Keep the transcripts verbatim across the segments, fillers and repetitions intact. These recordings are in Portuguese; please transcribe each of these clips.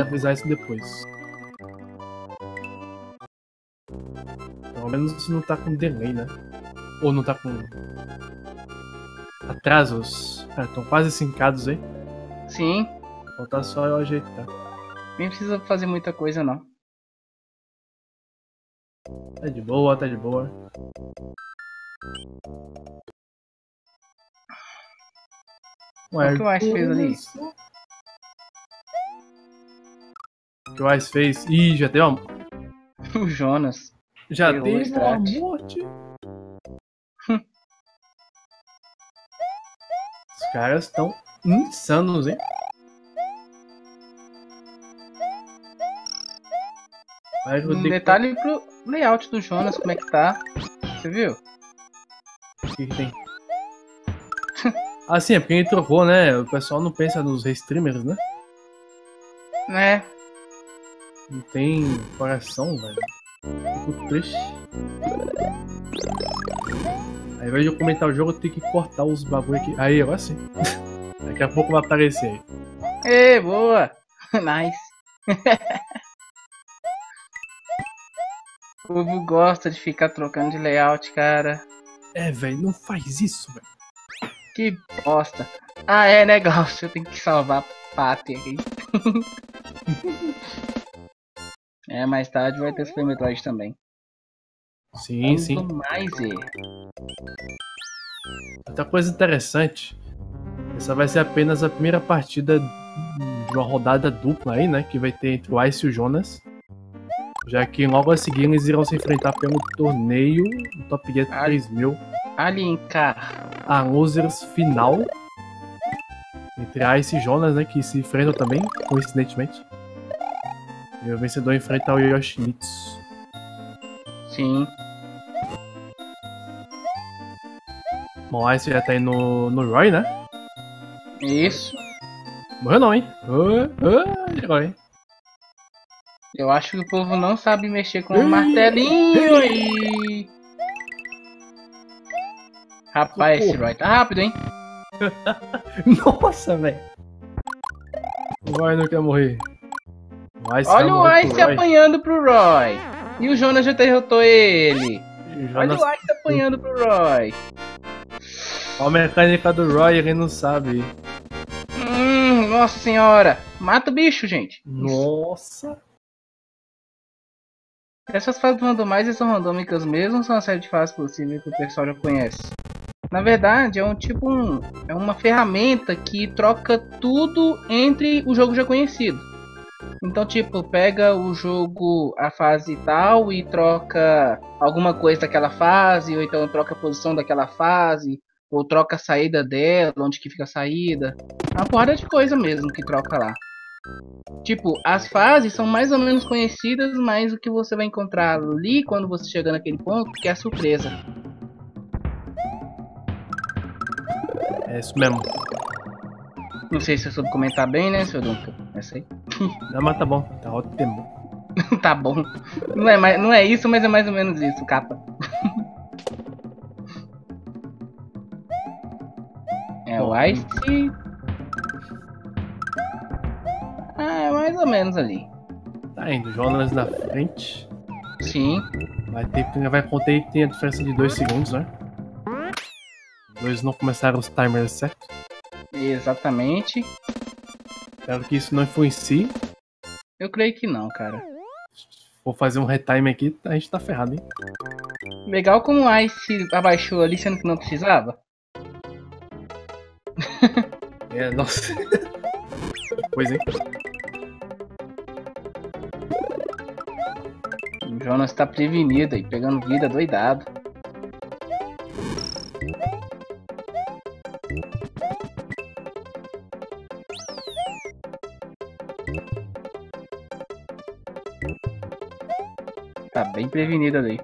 avisar isso depois. Pelo menos isso não tá com delay, né? Ou não tá com atrasos. Ah, estão quase sincados aí. Sim. Falta só eu ajeitar. Nem precisa fazer muita coisa, não. Tá de boa, tá de boa. Ué, O que o Ice fez ali? O que o Ice fez? Ih, já teve uma... O Jonas. Já Errou o teve uma strat. morte. Os caras estão insanos, hein? Mas eu Um dei detalhe pro layout do Jonas, como é que tá. Você viu? O que, que tem? Ah, sim, é porque ele trocou, né? O pessoal não pensa nos restreamers, né? Né? Não tem coração, velho. Fico triste. Ao invés de eu comentar o jogo, eu tenho que cortar os bagulho aqui. Aí, agora sim. Daqui a pouco vai aparecer aí. Ê, boa! Nice! O povo gosta de ficar trocando de layout, cara. É, velho, não faz isso, velho. Que bosta. Ah, é negócio. Eu tenho que salvar a pátria aqui. É, mais tarde vai ter Super Metroid também. Sim, sim. Tudo mais, e... Outra coisa interessante. Essa vai ser apenas a primeira partida de uma rodada dupla aí, né? Que vai ter entre o Ice e o Jonas. Já que logo a seguir eles irão se enfrentar pelo torneio do Top Gear três mil. Alincar. A Losers final. Entre Ice e Jonas, né? Que se enfrentam também, coincidentemente. E o vencedor enfrenta o Yoshimitsu. Sim. Bom, o Ice já tá aí no, no Roy, né? Isso. Morreu não, hein? Ah, ah, Roy. Eu acho que o povo não sabe mexer com o martelinho aí. Rapaz, esse Roy tá rápido, hein? Nossa, velho. O Roy não quer morrer. O Ice Olha o Ice apanhando pro Roy. E o Jonas já derrotou ele. Olha o Ice apanhando pro Roy. Olha a mecânica do Roy, ele não sabe. Hum, nossa senhora. Mata o bicho, gente. Nossa. Essas fases randomais são randômicas mesmo, são uma série de fases possíveis que o pessoal já conhece. Na verdade, é um tipo um, é uma ferramenta que troca tudo entre o jogo já conhecido. Então, tipo, pega o jogo, a fase tal e troca alguma coisa daquela fase, ou então troca a posição daquela fase, ou troca a saída dela, onde que fica a saída. É uma porrada de coisa mesmo que troca lá. Tipo, as fases são mais ou menos conhecidas, mas o que você vai encontrar ali quando você chegar naquele ponto, que é a surpresa. É isso mesmo. Não sei se eu soube comentar bem, né, seu Duncan? Essa aí. Não, mas tá bom, tá ótimo. Tá bom. Não é, mais, não é isso, mas é mais ou menos isso, capa. É o Ice. Ah, é mais ou menos ali. Tá indo, Jonas na frente. Sim. Vai ter que vai contar aí que tem a diferença de dois segundos, né? Os dois não começaram os timers certo. Exatamente. Espero que isso não influencie. Eu creio que não, cara. Vou fazer um retime aqui, a gente tá ferrado, hein? Legal como o Ice abaixou ali, sendo que não precisava. É, nossa. Pois, hein? O Jonas tá prevenido aí, pegando vida doidado. Tá bem prevenido ali.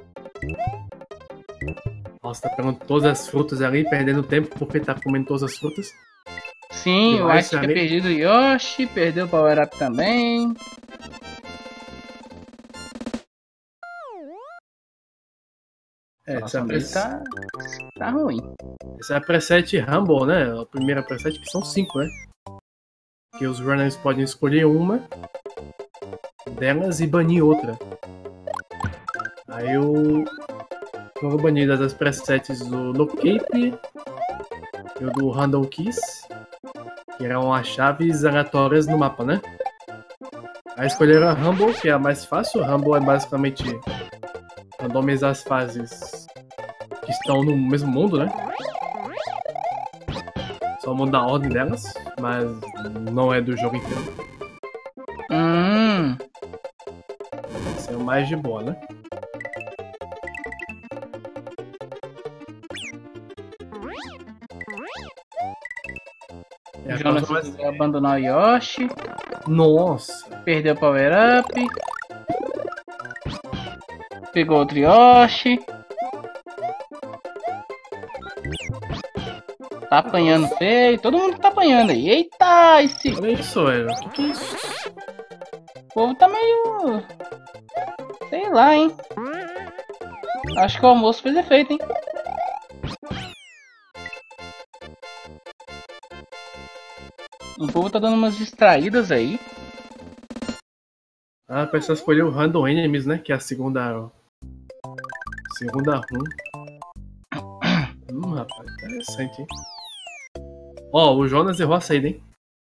Nossa, tá pegando todas as frutas ali, perdendo tempo porque tá comendo todas as frutas. Sim, o Ice tinha perdido o Yoshi, perdeu o Power Up também. É, Nossa, essa press... tá, tá ruim. Essa é a preset Rumble, né? A primeira preset, que são cinco, né? que os runners podem escolher uma delas e banir outra. Aí eu foram banidas as presets do Locape e o do Random Keys, que eram as chaves aleatórias no mapa, né? Aí escolheram a Rumble, que é a mais fácil. Rumble é basicamente randomizar as fases que estão no mesmo mundo, né? Só muda a ordem delas, mas não é do jogo inteiro. Hum. Esse é o mais de boa, né? O Jonas vai abandonar o Yoshi. Nossa! Perdeu o Power Up. Pegou outro Yoshi. Tá apanhando feio. Todo mundo tá apanhando aí. Eita, esse... Olha isso, velho. O que, que é isso? O povo tá meio... sei lá, hein. Acho que o almoço fez efeito, hein. O povo tá dando umas distraídas aí. Ah, a pessoa escolheu o Random Enemies, né? Que é a segunda... Segunda run. Hum, rapaz. Interessante, hein? Ó, oh, o Jonas errou a saída, hein?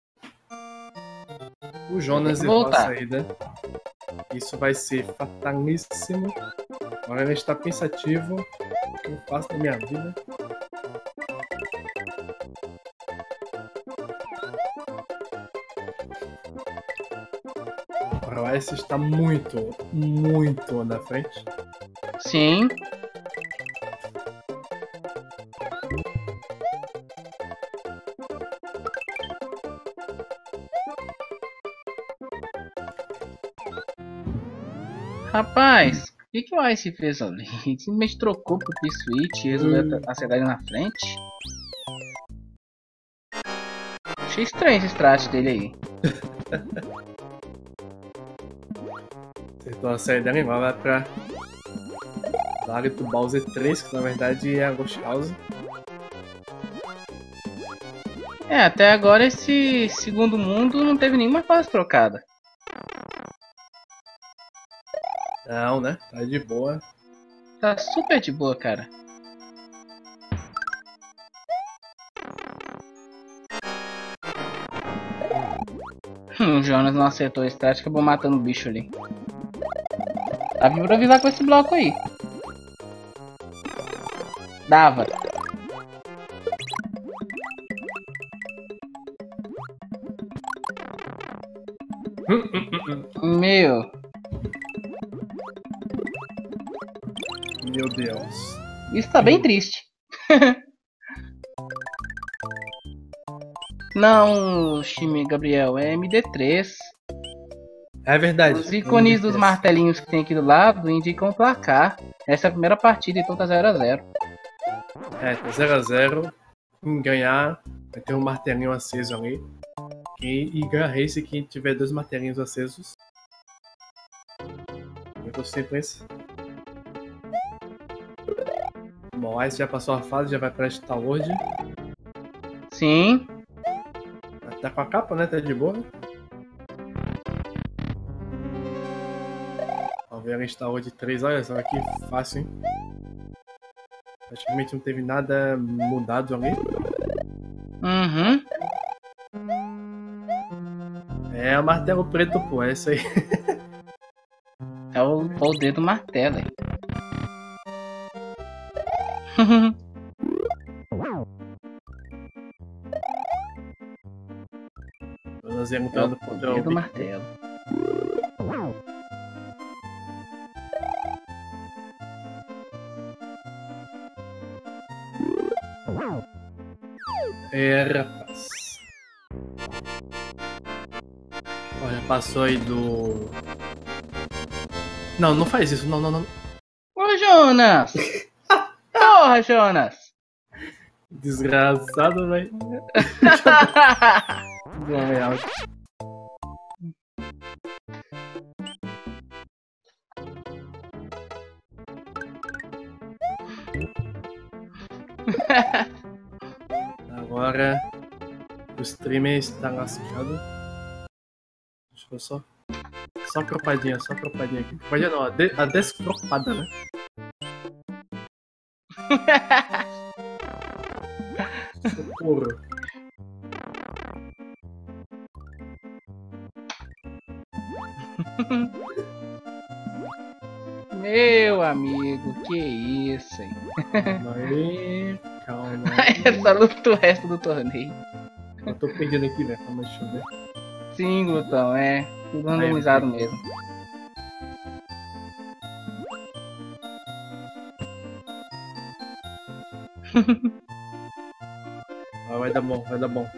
O Jonas errou voltar. a saída. Isso vai ser fatalíssimo. Agora ele está pensativo. O que eu faço na minha vida? O Ice está muito, muito na frente. Sim. Rapaz, o que, que o Ice fez ali? Ele simplesmente trocou pro P-Switch e resolveu acertar ele na frente. Achei estranho esse strat dele aí. Acertou a saída dela igual, vai pra Lago do Bowser três, que na verdade é a Ghost House. É, até agora esse segundo mundo não teve nenhuma fase trocada. Não, né? Tá de boa. Tá super de boa, cara. Hum, o Jonas não acertou a strat, acabou matando o bicho ali. Dá pra improvisar com esse bloco aí. Dava. Meu. Meu Deus. Isso tá bem triste. Não, Shime Gabriel, é M D três. É verdade. Os ícones dos martelinhos que tem aqui do lado indicam o placar. Essa é a primeira partida, então tá zero a zero. É, tá zero a zero. Quem ganhar vai ter um martelinho aceso ali. E, e ganha race quem tiver dois martelinhos acesos. Eu tô sempre esse. Bom, o Ice já passou a fase, já vai pra Star World. Sim. Tá com a capa, né? Tá de boa. Vamos ver a Star World três, olha só que fácil, hein? Praticamente não teve nada mudado ali. Uhum. É o martelo preto, pô, é isso aí. É o poder do martelo, hein? Nós É o lutando poder contra o do Big martelo. É, rapaz. Olha, passou aí do... Não, não faz isso, não, não, não. Ô, Jonas! Porra, Jonas! Desgraçado, velho. Real. Agora o streamer está lascado. Foi só. Só a cropadinha, só a cropadinha aqui. Cropadinha não, a, de, a descropada, né? Socorro. Meu amigo, que isso, hein? Calma aí, calma É só luta o resto do torneio. Eu tô perdendo aqui, velho. Calma, deixa eu ver. Sim, Glutão, é. Tudo randomizado mesmo. Ah, vai dar bom, vai dar bom.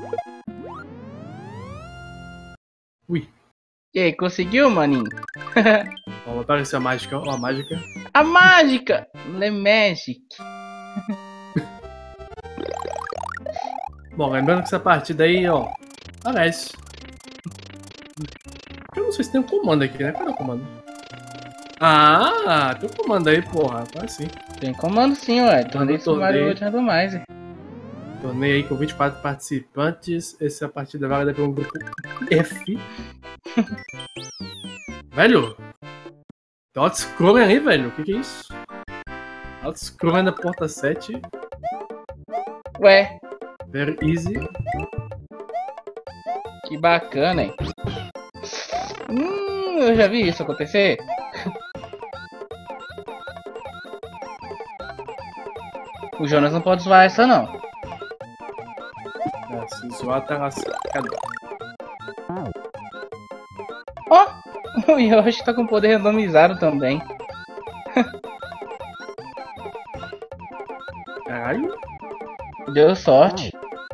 Ui. E aí, conseguiu, maninho? Ó, vai aparecer a mágica, ó, a mágica. A mágica! Le Magic. Bom, lembrando que essa partida aí, ó, parece. Eu não sei se tem um comando aqui, né? Cadê o comando? Ah, tem um comando aí, porra. Agora sim. Tem comando sim, ué. Torneio Torneio. Mario World Randomizer. Torneio aí com vinte e quatro participantes. Essa partida é válida pelo grupo F. Velho! Tem auto-scrolling aí, velho. O que que é isso? Auto-scrolling da porta sete. Ué, Very easy. que bacana, hein? Hum, eu já vi isso acontecer. O Jonas não pode zoar essa, não. É, se zoar tá lascado. Ó, o Yoshi tá com poder randomizado também. Caralho. Deu sorte.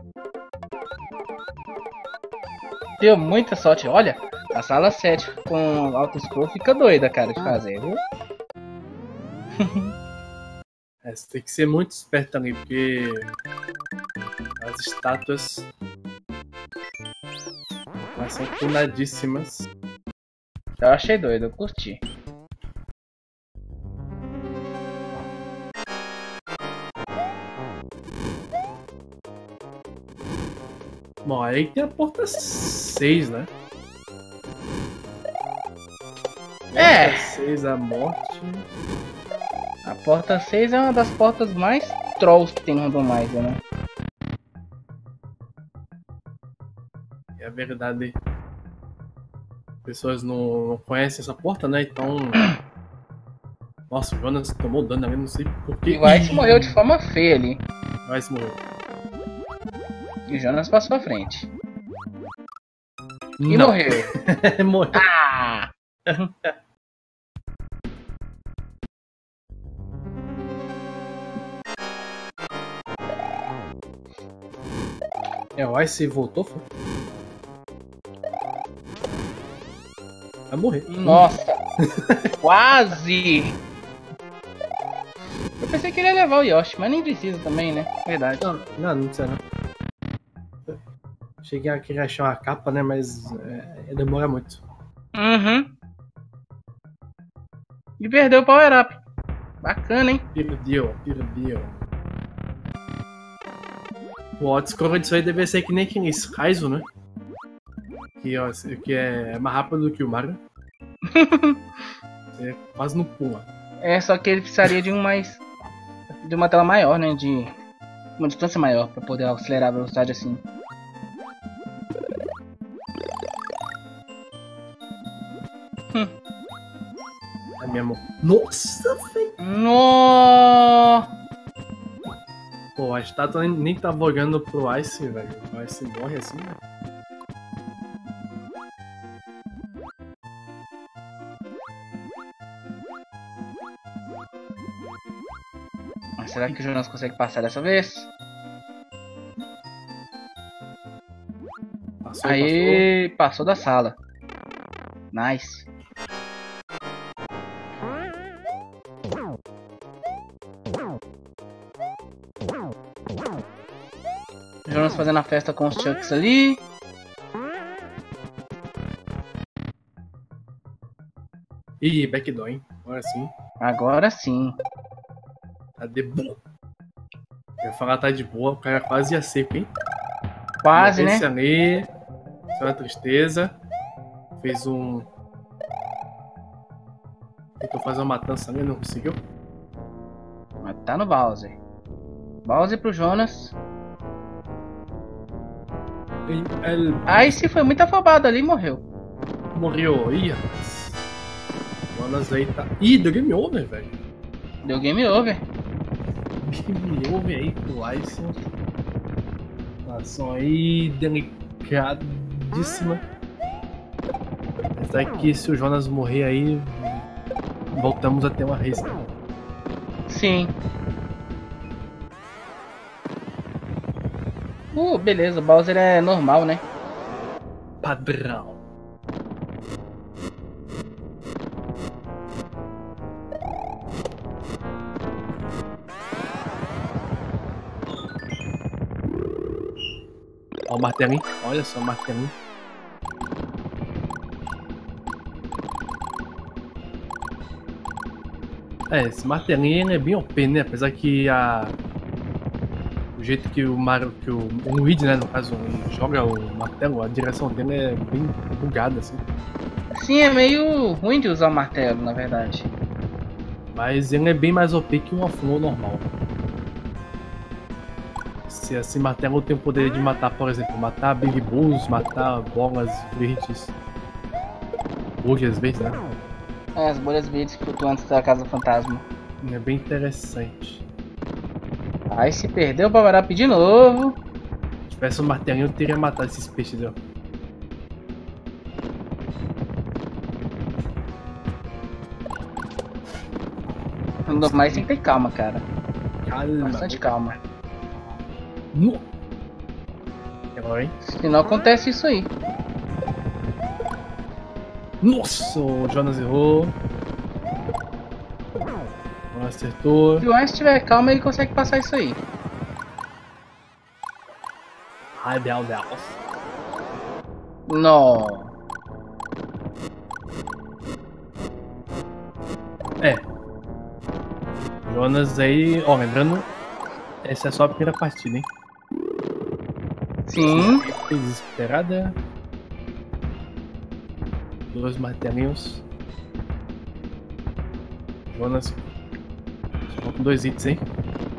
Deu muita sorte. Olha, a sala sete com auto-scroll fica doida, cara, de fazer, viu? É, você tem que ser muito esperto ali, porque as estátuas elas são tunadíssimas. Eu achei doido, eu curti. Bom, aí tem a porta seis, né? É. Porta seis, a morte. A porta seis é uma das portas mais trolls que tem no Randomizer, né? É a verdade. Pessoas não, não conhecem essa porta, né? Então. Nossa, o Jonas tomou dano ali, não sei porquê. E o Ice morreu de forma feia ali. O Ice morreu. E o Jonas passou à frente. E Não. morreu. Morreu. Ah! É, o Ice voltou, foi? Vai morrer. Nossa! Quase! Eu pensei que ele ia levar o Yoshi, mas nem precisa também, né? Verdade. Não, não, não precisa não. Cheguei aqui a achar uma capa, né? Mas é, demora muito. Uhum. E perdeu o power up. Bacana, hein? Perdeu, perdeu. O auto-scroll disso aí deve ser que nem aquele Skyzo, né? Que, ó, que é mais rápido do que o Mario. Você quase não pula. É, só que ele precisaria de um mais. De uma tela maior, né? De uma distância maior pra poder acelerar a velocidade assim. É mesmo. Nossa, velho! No! Pô, a estátua nem, nem tava olhando pro Ice, velho. O Ice morre assim, né? Mas será que o Jonas consegue passar dessa vez? Passou, Aí, passou da sala. Nice. Jonas fazendo a festa com os Chucks ali. Ih, backdoor, hein? Agora sim. Agora sim. Tá de boa. Eu ia falar tá de boa, o cara quase ia seco, hein? Quase, né? Esse ali. Isso é uma tristeza. Fez um... Tentou fazer uma matança ali, não conseguiu. Mas tá no Bowser. Bowser pro Jonas. Ele Aí se foi muito afobado ali e morreu. morreu. Ih, rapaz. Jonas aí tá... Ih, deu game over, velho. Deu game over. Game over aí pro Ice. Situação aí delicadíssima. Mas daqui, se o Jonas morrer aí, voltamos a ter uma race. Sim. Uh, beleza. Bowser é normal, né? Padrão. Ó o martelinho. Olha só o martelinho. É, esse martelinho ele é bem O P, né? Apesar que a... o jeito que o Mario, que o, o Luigi, né, no caso, ele joga o martelo, a direção dele é bem bugada, assim. Sim, é meio ruim de usar o martelo, na verdade. Mas ele é bem mais O P que um Afro normal. Se esse martelo tem o poder de matar, por exemplo, matar Big Bulls, matar bolas verdes. Hoje às vezes, né? É, as bolhas verdes flutuantes da Casa Fantasma. É bem interessante. Aí se perdeu o power-up de novo. Se tivesse um martelinho, eu teria matado esses peixes, ó. No mais tem que ter calma, cara. Calma. Bastante calma. No. Agora, hein? Se não acontece isso aí. Nossa, o Jonas errou. Não acertou. Se o Ice tiver calma, ele consegue passar isso aí. Ai, Deus, Deus. Não. É. Jonas aí, ó, lembrando, essa é só a primeira partida, hein? Sim. Desesperada. Dois martelinhos. Jonas. Só com dois hits, hein?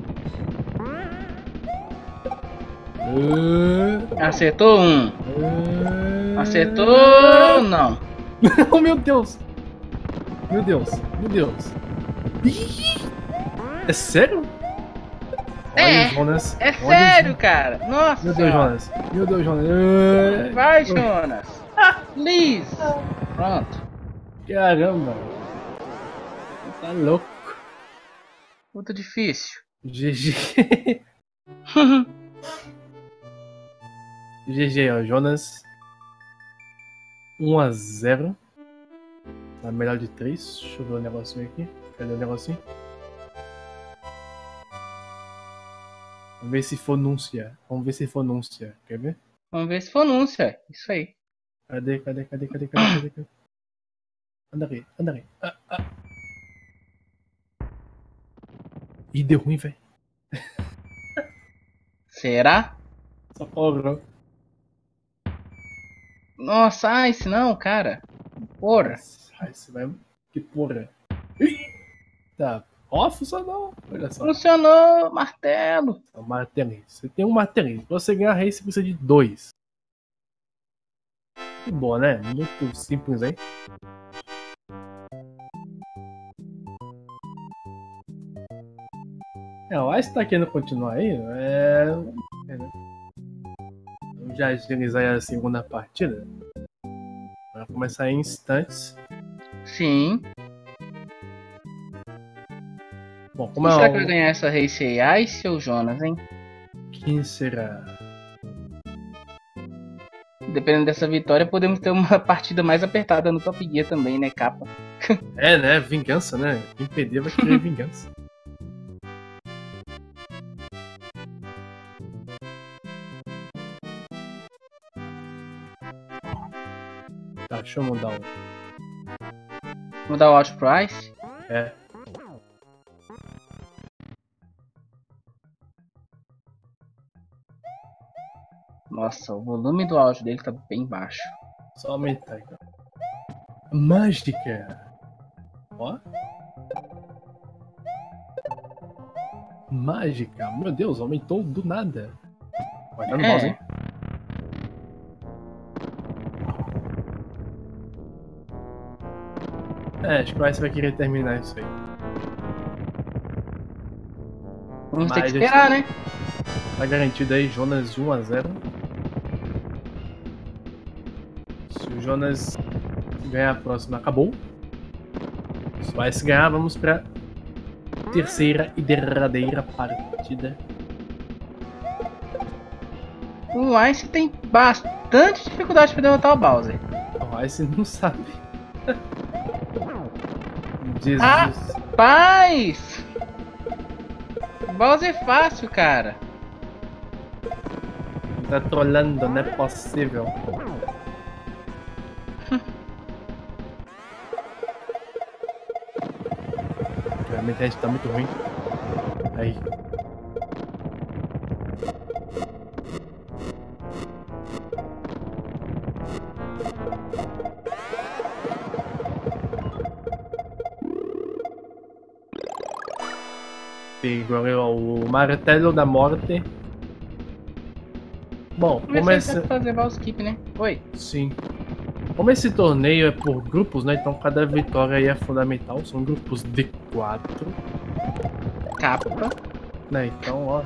Uh, Acertou um. uh... Acertou. Não. Oh, meu Deus! Meu Deus, meu Deus. Ih! É sério? É, Olha o Jonas. É Olha o sério, Jo- cara. Nossa. Meu Deus, Senhora. Jonas. Meu Deus, Jonas. Uh, Vai, Jonas. Please. Pronto. Caramba. Tá louco. Muito difícil. G G. G G, ó. Jonas. um a zero. Na melhor de três. Deixa eu ver o negocinho aqui. Cadê o negocinho? Vamos ver se for núncia. Vamos ver se for núncia. Quer ver? Vamos ver se for anúncia. Isso aí. Cadê, cadê, cadê, cadê, cadê, cadê, cadê? Anda aí, anda aí. Ah, ah. Ih, deu ruim, velho. Será? Só cobrou. Nossa, Ice não, cara. Porra. Ai, você vai... Que porra. Eita. Ó, funcionou. Olha só. Funcionou. Martelo. É um martelinho. Você tem um martelinho. Pra você ganhar a race, você precisa de dois. Que boa, né? Muito simples, hein? É, o Ice tá querendo continuar aí. É... é né? Vamos já agilizar a segunda partida. Vai começar em instantes. Sim. Bom, Quem como é será o... que vai ganhar essa race aí? Ice ou Jonas, hein? Quem será? Dependendo dessa vitória, podemos ter uma partida mais apertada no Top Gear também, né, capa? É, né? Vingança, né? Quem perder vai querer vingança. Tá, deixa eu mudar o... Mudar o Out Price? É. Nossa, o volume do áudio dele tá bem baixo. Só aumentar então. Mágica. Ó. Mágica. Meu Deus, aumentou do nada. Vai dando mouse, hein? É, acho que o Ice vai querer terminar isso aí. Vamos ter que esperar, né? Tá garantido aí Jonas de um a zero. Se o Jonas ganhar a próxima, acabou. Se o Ice ganhar, vamos pra terceira e derradeira partida. O Ice tem bastante dificuldade para derrotar o Bowser. O Ice não sabe. Jesus. Rapaz! Bowser é fácil, cara. Tá trolando, não é possível. A minha internet tá muito ruim. Aí. Agora o martelo da morte. Bom, como esse... fazer o skip, né? Oi. Sim. Como esse torneio é por grupos, né? Então cada vitória aí é fundamental. São grupos de quatro. Capa. Né? Então, ó.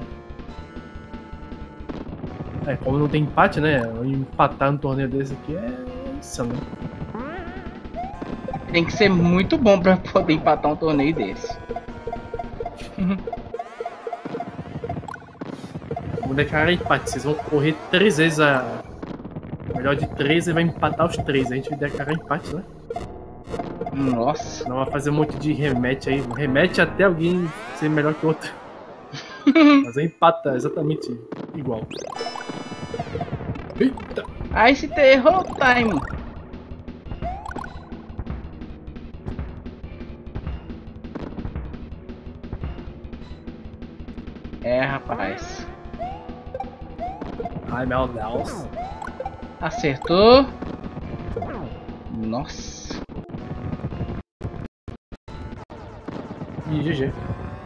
É, como não tem empate, né? Empatar no torneio desse aqui é insano. Tem que ser muito bom pra poder empatar um torneio desse. Vou declarar empate. Vocês vão correr três vezes a. Melhor de três e vai empatar os três. A gente vai declarar empate, né? Nossa. Não vai fazer um monte de rematch aí. Remete até alguém ser melhor que o outro. Mas aí empata exatamente igual. Eita! Aí se errou o time. É, rapaz. Ai, meu Deus. Acertou. Nossa. E G G.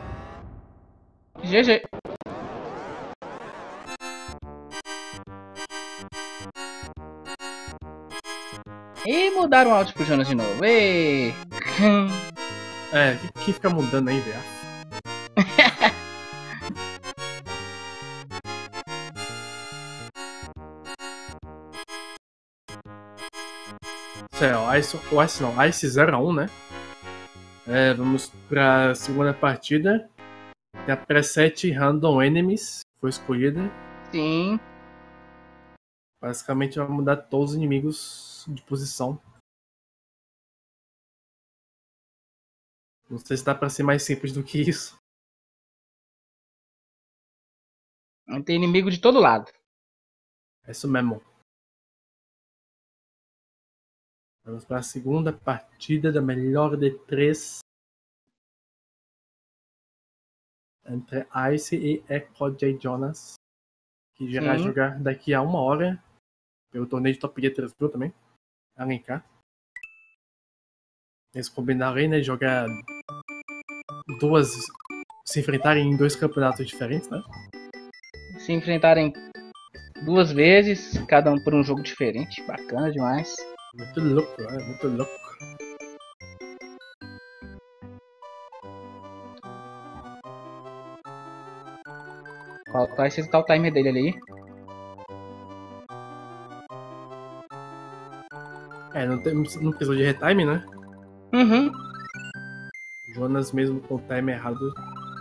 G G. E mudaram o áudio pro Jonas de novo. Ei. É, que, que fica mudando aí, velho? Sério, Ice, o Ice não, Ice zero a um, né? É, vamos pra segunda partida. Tem a preset Random Enemies, foi escolhida. Sim. Basicamente vai mudar todos os inimigos de posição. Não sei se dá pra ser mais simples do que isso. Tem inimigo de todo lado. É isso mesmo. Vamos para a segunda partida da melhor de três entre Ice e Echo J. Jonas, que irá Sim. jogar daqui a uma hora pelo torneio de Top Gear três mil também. Além cá. Eles combinaram aí, né? Jogar duas. Se enfrentarem em dois campeonatos diferentes, né? Se enfrentarem duas vezes, cada um por um jogo diferente. Bacana demais. Muito louco, é muito louco. Qual vai ser o timer dele ali? É, não, tem, não precisou de retime, né? Uhum. Jonas mesmo com o time errado.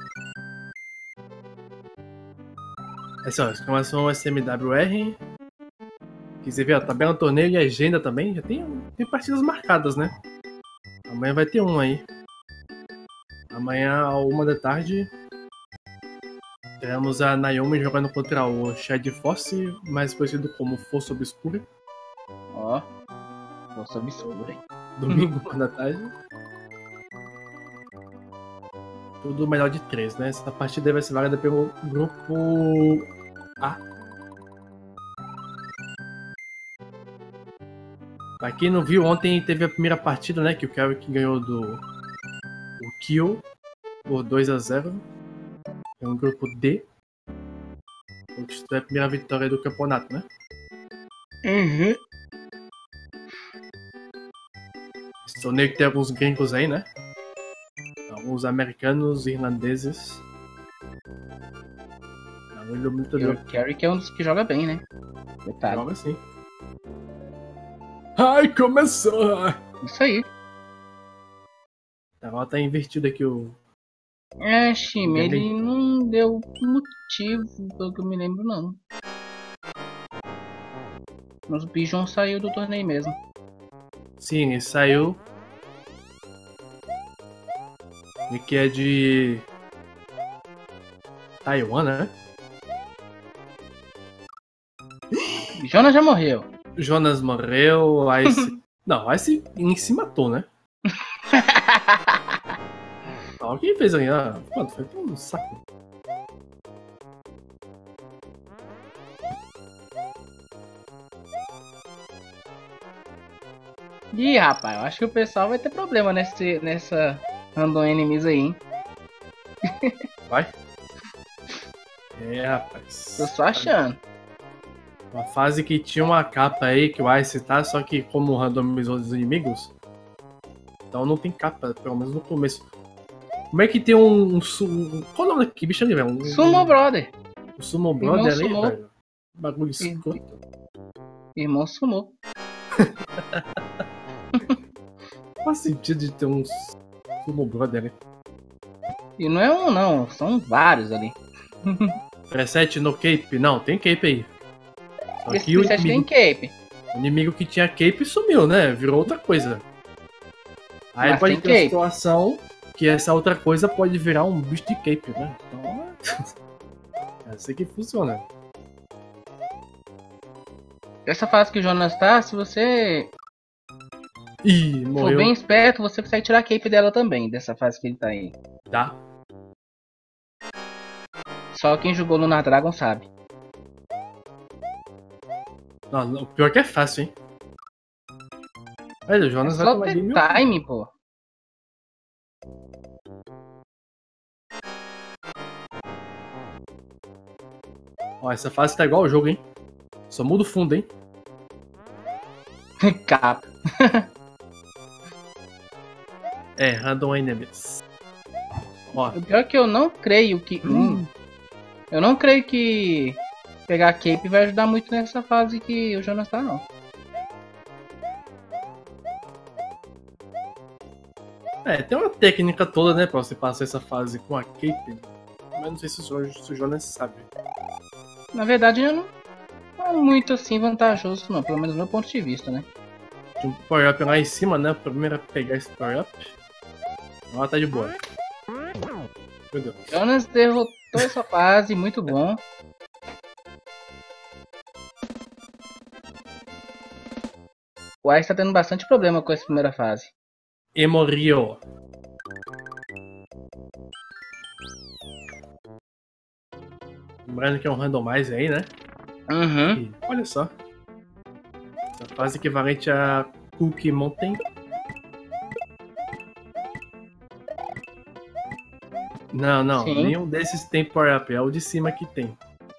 É só, exclamação S M W R. Que você vê, ó, tabela do torneio e agenda também. Já tem, tem partidas marcadas, né? Amanhã vai ter um aí. Amanhã, à uma da tarde, teremos a Naomi jogando contra o Chad Force, mais conhecido como Força Obscura. Ó, Força Obscura, hein? Domingo, uma da tarde. Tudo melhor de três, né? Essa partida vai ser válida pelo grupo A. Pra quem não viu, ontem teve a primeira partida, né? Que o Carrick ganhou do o Kill por dois a zero. É um grupo D. Foi a primeira vitória do campeonato, né? Uhum. Esse torneio que tem alguns gringos aí, né? Alguns americanos, irlandeses. É um muito E o Carrick é um dos que joga bem, né? Coitado. Joga assim. Ai, começou! Isso aí. Agora tá invertido aqui o... É, Shime, ele não deu motivo, pelo que eu me lembro, não. Mas o Pigeon saiu do torneio mesmo. Sim, ele saiu. E que é de... Taiwan, né? Jonas já morreu. Jonas morreu, Ice... Não, Ice se matou, né? Não, quem fez aí? Ah, mano, foi um saco. Ih, rapaz, eu acho que o pessoal vai ter problema nesse, nessa Random Enemies aí, hein? Vai? É, rapaz. Tô só achando. Uma fase que tinha uma capa aí que o Ice tá, só que como randomizou os inimigos, então não tem capa, pelo menos no começo. Como é que tem um... um, um qual o nome daquele bicho ali, velho? Um, Sumo Brother. um Sumo Brother ali, Sumo. velho? Bagulho escroto. Irmão Sumo. Faz sentido de ter um Sumo Brother ali. E não é um não, são vários ali. Preset no Cape? Não, tem Cape aí. Só Esse que o preset inimigo, tem Cape. o inimigo que tinha Cape sumiu, né? Virou outra coisa. Aí Mas pode tem ter uma Cape. situação que essa outra coisa pode virar um bicho de Cape, né? Então é assim que funciona. Essa fase que o Jonas tá, se você Ih, for morreu. bem esperto, você consegue tirar a Cape dela também, dessa fase que ele tá aí. Tá. Só quem jogou Lunar Dragon sabe. Não, não, o pior que é fácil, hein? Olha, o É Jonas vai só tomar ter game. time, pô. Ó, essa fase tá igual ao jogo, hein? Só muda o fundo, hein? Capa. É, Random Enemies. Ó, O pior é que eu não creio que... Hum. Eu não creio que pegar a Cape vai ajudar muito nessa fase que o Jonas tá, não. é, tem uma técnica toda, né, pra você passar essa fase com a Cape. Mas não sei se o, se o Jonas sabe. Na verdade, eu não, não é muito assim vantajoso, não. Pelo menos do meu ponto de vista, né? Tinha um power-up lá em cima, né? Primeiro a pegar esse power-up. Ela tá de boa. Meu Deus. Jonas derrotou essa fase, muito bom. O Ice tá tendo bastante problema com essa primeira fase. E morreu. Lembrando que é um randomize aí, né? Uhum. E olha só. Essa fase equivalente a Cookie Mountain. Não, não. Sim. Nenhum desses tem power-up. É o de cima que tem.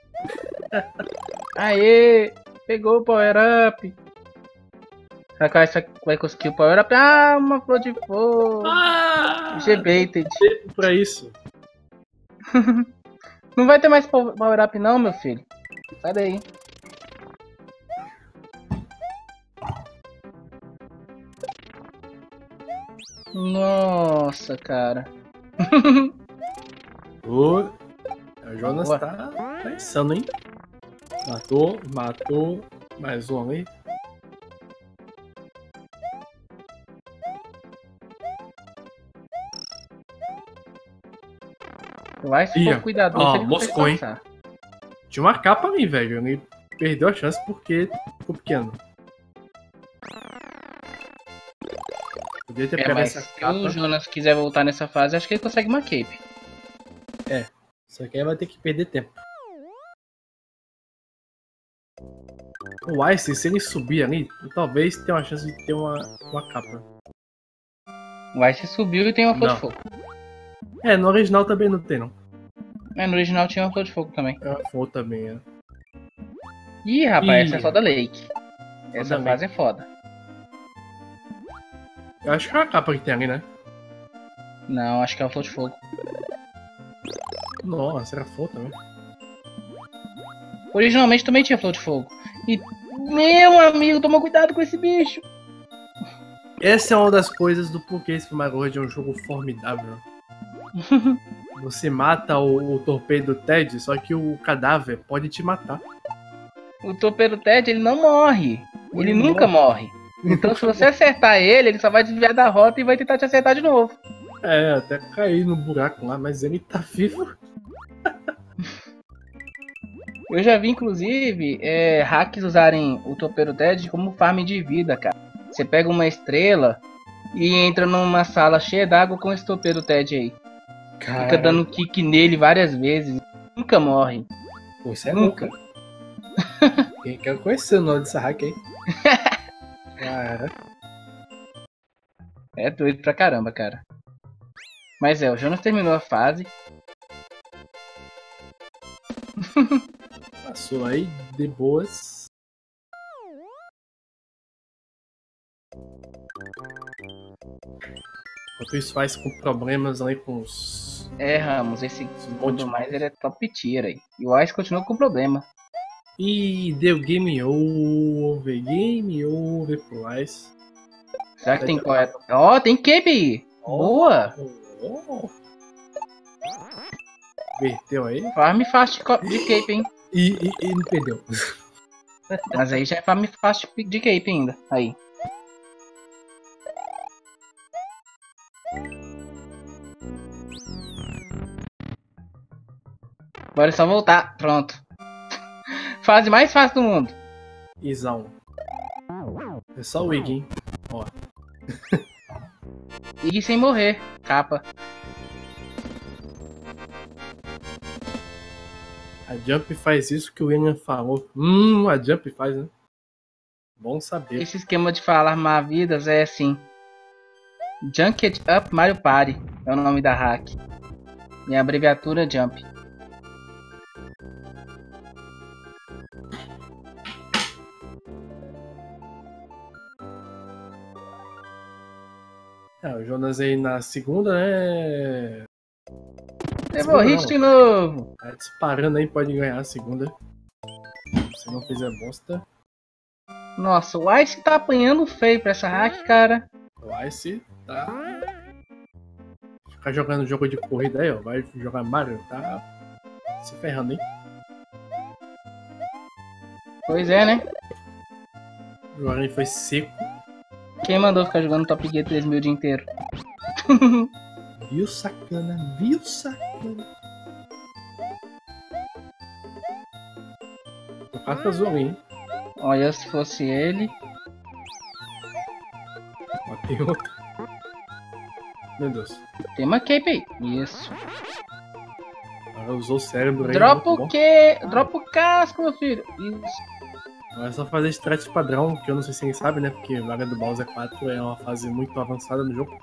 Aê! Pegou o power up. Será que essa vai conseguir o power up? Ah, uma flor de fogo. Ah! G-baited. Tempo pra isso. Não vai ter mais power up não, meu filho. Sai daí. Nossa, cara. O Jonas Boa. tá pensando, hein? Matou, matou. Mais um aí. Vai se Ih, for cuidadoso, ó, ele consegue moscou, hein? passar. Tinha uma capa ali, velho. Ele perdeu a chance porque ficou pequeno. Podia ter É, pego mas essa se capa. o Jonas quiser voltar nessa fase, acho que ele consegue uma cape. Só que aí vai ter que perder tempo. O Ice, se ele subir ali, talvez tenha uma chance de ter uma, uma capa. O Ice subiu e tem uma flor Não. de fogo. É, no original também não tem, não. É, no original tinha uma flor de fogo também. É uma flor também, é. Ih, rapaz, Ih. essa é só da Lake. Essa da fase é foda. Eu acho que é a capa que tem ali, né? Não, acho que é uma flor de fogo. Nossa, era flor também. Originalmente também tinha flor de fogo. E, meu amigo, toma cuidado com esse bicho. Essa é uma das coisas do porquê esse Mario World é um jogo formidável. Você mata o, o torpedo Ted, só que o cadáver pode te matar. O Topeiro Ted, ele não morre. Ele Ele nunca morre. Então se você acertar ele, ele só vai desviar da rota e vai tentar te acertar de novo. É, até cair no buraco lá, mas ele tá vivo. Eu já vi, inclusive, é, hacks usarem o Topeiro Ted como farm de vida, cara. Você pega uma estrela e entra numa sala cheia d'água com esse Topeiro Ted aí. Cara, Fica dando kick nele várias vezes. Nunca morre. pô, isso é Nunca. louco. Quem quer conhecer o nome dessa hack aí? Cara. É doido pra caramba, cara. Mas é, o Jonas terminou a fase. Passou aí de boas. Enquanto isso faz com problemas aí com os... É, Ramos, esse monte mundo mais ele é top tier aí. E o Ice continua com problema. Ih, deu game over, game over pro Ice. Será que tem correto? Ó, oh, tem cape aí. Boa. Oh. Verteu aí. Farm fast de cape, hein. E, e, e não perdeu. Mas aí já é farm fast de cape ainda. Aí. Agora é só voltar. Pronto. Fase mais fácil do mundo. Isão. É só o Ig, hein? Ó. E sem morrer. Capa. A Jump faz isso que o William falou. Hum, a Jump faz, né? Bom saber. Esse esquema de falar Mavidas é assim. Junked Up Mario Party é o nome da hack. E a abreviatura Jump. É, o Jonas aí na segunda, né? Levou hit de novo. Tá disparando aí, pode ganhar a segunda. Se não fizer bosta. Nossa, o Ice tá apanhando feio pra essa hack, cara. O Ice tá. Ficar jogando jogo de corrida aí, ó. Vai jogar Mario, tá se ferrando, hein? Pois é, né? Agora ele foi seco. Quem mandou ficar jogando Top Gear três mil o dia inteiro? Viu, sacana? Viu, sacana? O cara tá zoando, hein? Olha, se fosse ele. Ó, tem outro. Meu Deus. Tem uma cape aí. Isso. Agora usou o cérebro aí. Dropa muito o bom. quê? Dropa o casco, meu filho. Isso. Agora é só fazer strat padrão, que eu não sei se alguém sabe, né? Porque Vaga do Bowser quatro é uma fase muito avançada no jogo.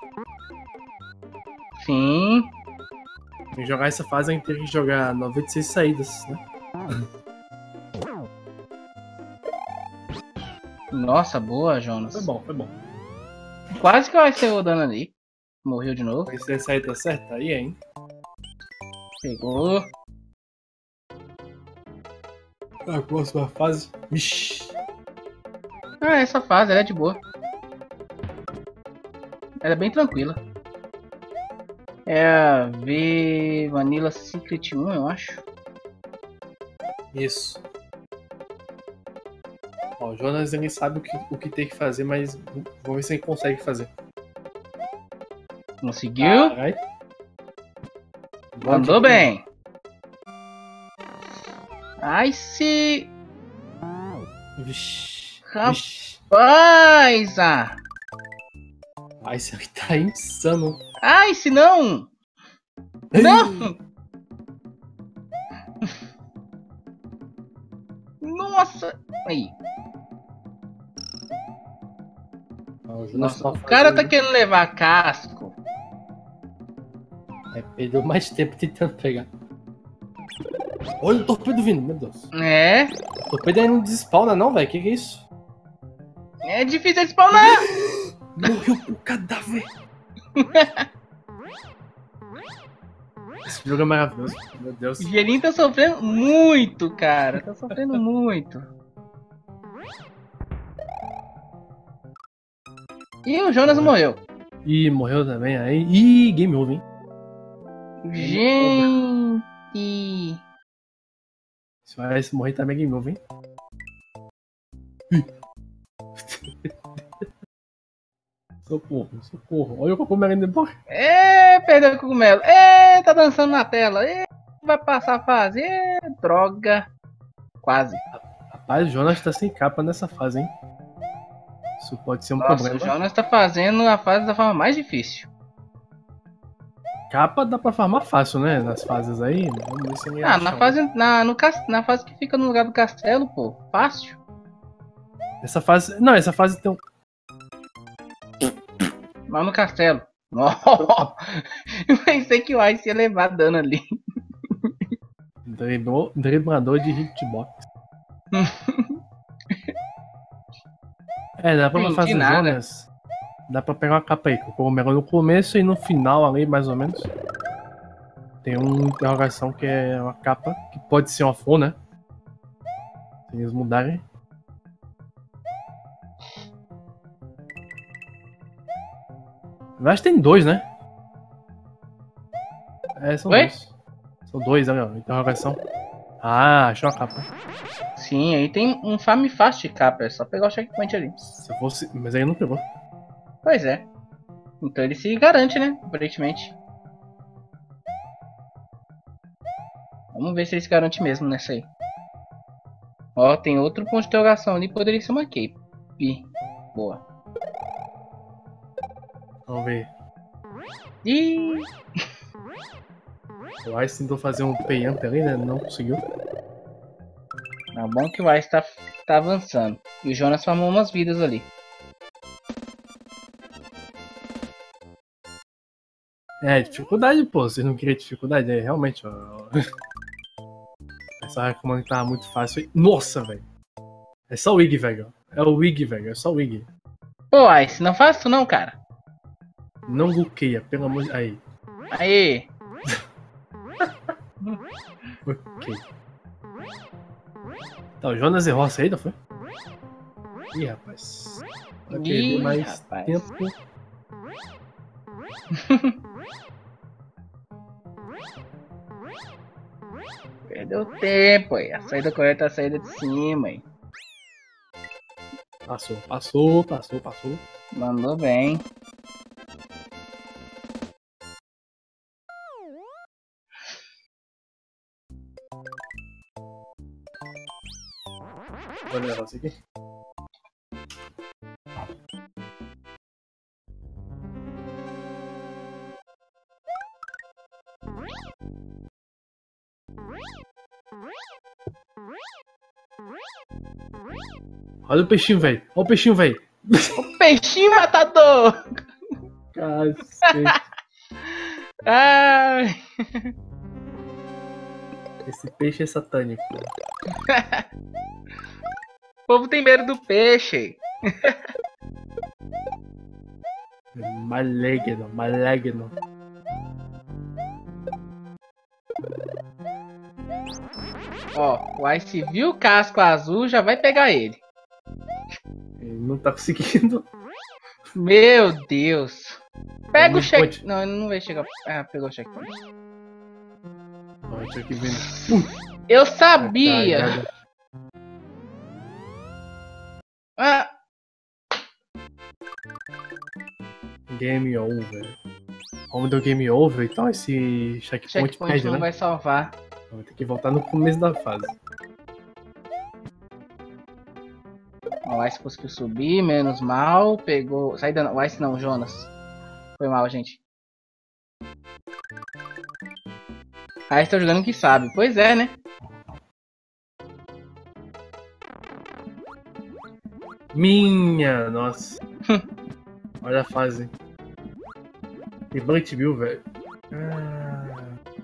Sim. Tem que jogar essa fase, a gente tem que jogar noventa e seis saídas, né? Nossa, boa, Jonas. Foi bom, foi bom. Quase que o Ice errou dano ali. Morreu de novo. Se a saída certa aí, hein? Pegou. A próxima fase. Vixi. Ah, essa fase ela é de boa. Ela é bem tranquila. É a V Vanilla Secret um, eu acho. Isso. Ó, o Jonas ele sabe o que, o que tem que fazer, mas vamos ver se ele consegue fazer. Conseguiu? Carai. Mandou bem. Ice. Vixi. Rapaz, Vixi. ah. Ai, isso aqui tá insano. Ice, não. Não. Nossa. Aí. Nossa, o cara tá querendo levar casco. É, perdeu mais tempo tentando pegar. Olha o torpedo vindo, meu Deus. É? O torpedo aí não despawna não, velho. Que que é isso? É difícil de spawnar. Morreu o cadáver. Esse jogo é maravilhoso, meu Deus. O gelinho tá sofrendo muito, cara. Tá sofrendo muito. E o Jonas morreu. Ih, morreu também aí. Ih, game over, hein? Gente. Se o Ice morrer também é game over, hein? Ih. Socorro, socorro. Olha o cogumelo indo embora. É, perdeu o cogumelo. É, tá dançando na tela. É, vai passar a fase. É, droga. Quase. Rapaz, o Jonas tá sem capa nessa fase, hein? Isso pode ser um Nossa, problema. o Jonas tá fazendo a fase da forma mais difícil. Capa dá pra farmar fácil, né? Nas fases aí. Vamos ver se ele Ah, acha na um. fase, na, no, cas- na fase que fica no lugar do castelo, pô. Fácil. Essa fase. Não, essa fase tem um. Lá no castelo. Eu pensei que o Ice ia levar dano ali. Driblo... Driblador de hitbox. É, dá pra Entendi fazer nada. zonas. Dá pra pegar uma capa aí, com o cogumelo no começo e no final ali, mais ou menos. Tem uma interrogação que é uma capa, que pode ser uma flor, né? Se eles mudarem. Eu acho que tem dois, né? É, são Oi? dois. São dois, olha, ó, interrogação. Ah, achou a capa. Sim, aí tem um farm fast capa. É só pegar o checkpoint ali. Se fosse. Mas aí não pegou. Pois é. Então ele se garante, né? Aparentemente. Vamos ver se ele se garante mesmo nessa aí. Ó, tem outro ponto de interrogação ali. Poderia ser uma cape. Boa. Vamos ver. Ih, O Ice tentou fazer um pay up ali, né? Não conseguiu. tá bom que o Ice tá, tá avançando. E o Jonas formou umas vidas ali. É, dificuldade, pô. Vocês não queriam dificuldade? É, realmente, ó. Essa reclamando que tava muito fácil. Nossa, velho. É só o Wig, velho. É o Wig, velho. É só o Wig. Pô, Ice, não faço isso não, cara. Não buqueia, pelo amor de... Aí. Aê. Ok. Tá, o Jonas errou a saída, foi? Ih, rapaz. Vai perder Ih, mais rapaz. tempo. Perdeu tempo aí. A saída correta é a saída de cima aí. Passou, passou, passou, passou. Mandou bem. Olha o negócio aqui. Olha o peixinho, velho. Olha o peixinho, velho. Peixinho matador! Cacete. Ai. Esse peixe é satânico. O povo tem medo do peixe. Maligno, maligno. Ó, o Ice viu o casco azul, já vai pegar ele. Ele não tá conseguindo. Meu Deus. Pega Não o check... pode. Não, ele não vai chegar... Ah, pegou o checkpoint. Ó, deixa eu aqui vendo. Eu sabia. Caralho. Ah, Game over. Como deu game over, então esse checkpoint, checkpoint perde, não né? vai salvar. Vai ter que voltar no começo da fase. Ó, o Ice conseguiu subir, menos mal. Pegou... Sai dando... O Ice não, o Jonas. Foi mal, gente. A Ice tá jogando que sabe. Pois é, né? Minha, nossa. Olha a fase. Tem Bullet Bill, velho. Ah.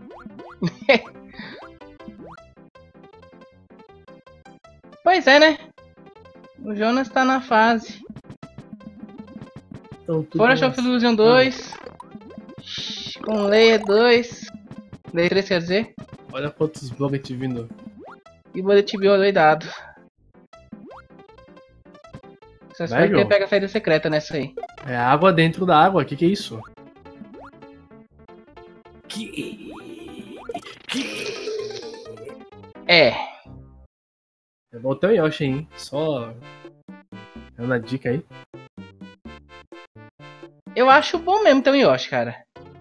Pois é, né? O Jonas tá na fase. Então, tudo Forest é of assim. Illusion dois. Com Layer dois. Layer três quer dizer. Olha quantos Bullet vindo. E Bullet Bill doidado. Só espero que Velho? ele pega a saída secreta nessa aí. É água dentro da água. Que que é isso? Que... Que... É. É bom ter o Yoshi, hein? Só... É uma dica aí. Eu acho bom mesmo ter um Yoshi, cara.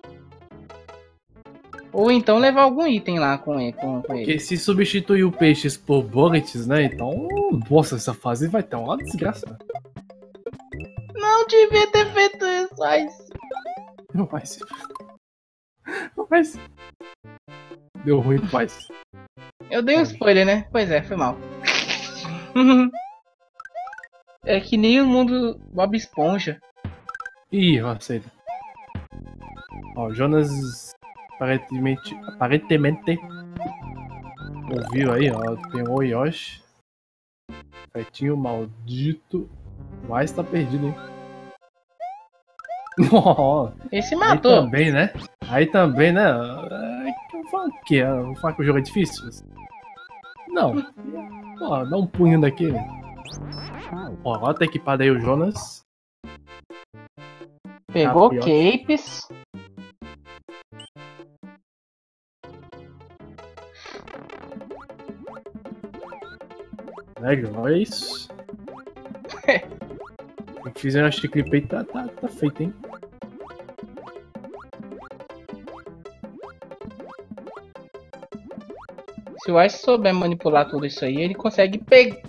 Ou então levar algum item lá com ele. Com, com ele. Porque se substituir o peixes por bullets, né? Então, nossa, essa fase vai ter uma desgraça. Não devia ter feito isso, mas... Não vai ser. Não vai ser. Deu ruim, faz. Eu dei um spoiler, né? Pois é, foi mal. É que nem o mundo Bob Esponja. Ih, eu aceito. Ó, Jonas aparentemente, aparentemente ouviu aí, ó. Tem o Yoshi. Fetinho maldito. O Ice tá perdido, hein? Oh, Esse aí matou. também, né? Aí também, né? Ai, eu falo o quê? Eu falo que o jogo é difícil? Não. Ó, dá um punho daquele. Ó, agora tá equipado aí o Jonas. Pegou Ah, Capes. Legal, olha isso. O que fizeram a Chiclipei tá, tá, tá feito, hein? Se o Ice souber manipular tudo isso aí, ele consegue pegar.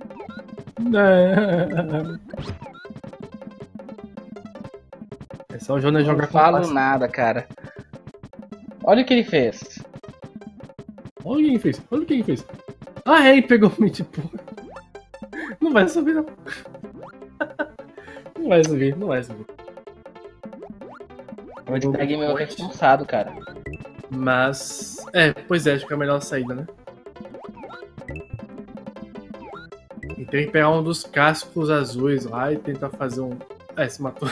É só o Jonas Não jogar com falo passe. nada, cara. Olha o que ele fez. Olha o que ele fez, olha o que ele fez. Ah, é, ele pegou o tipo. Não vai subir, não. Não vai subir, não vai subir. O Tag meu é expulsado, cara. Mas. É, pois é, acho que é a melhor saída, né? E tem que pegar um dos cascos azuis lá e tentar fazer um. É, se matou.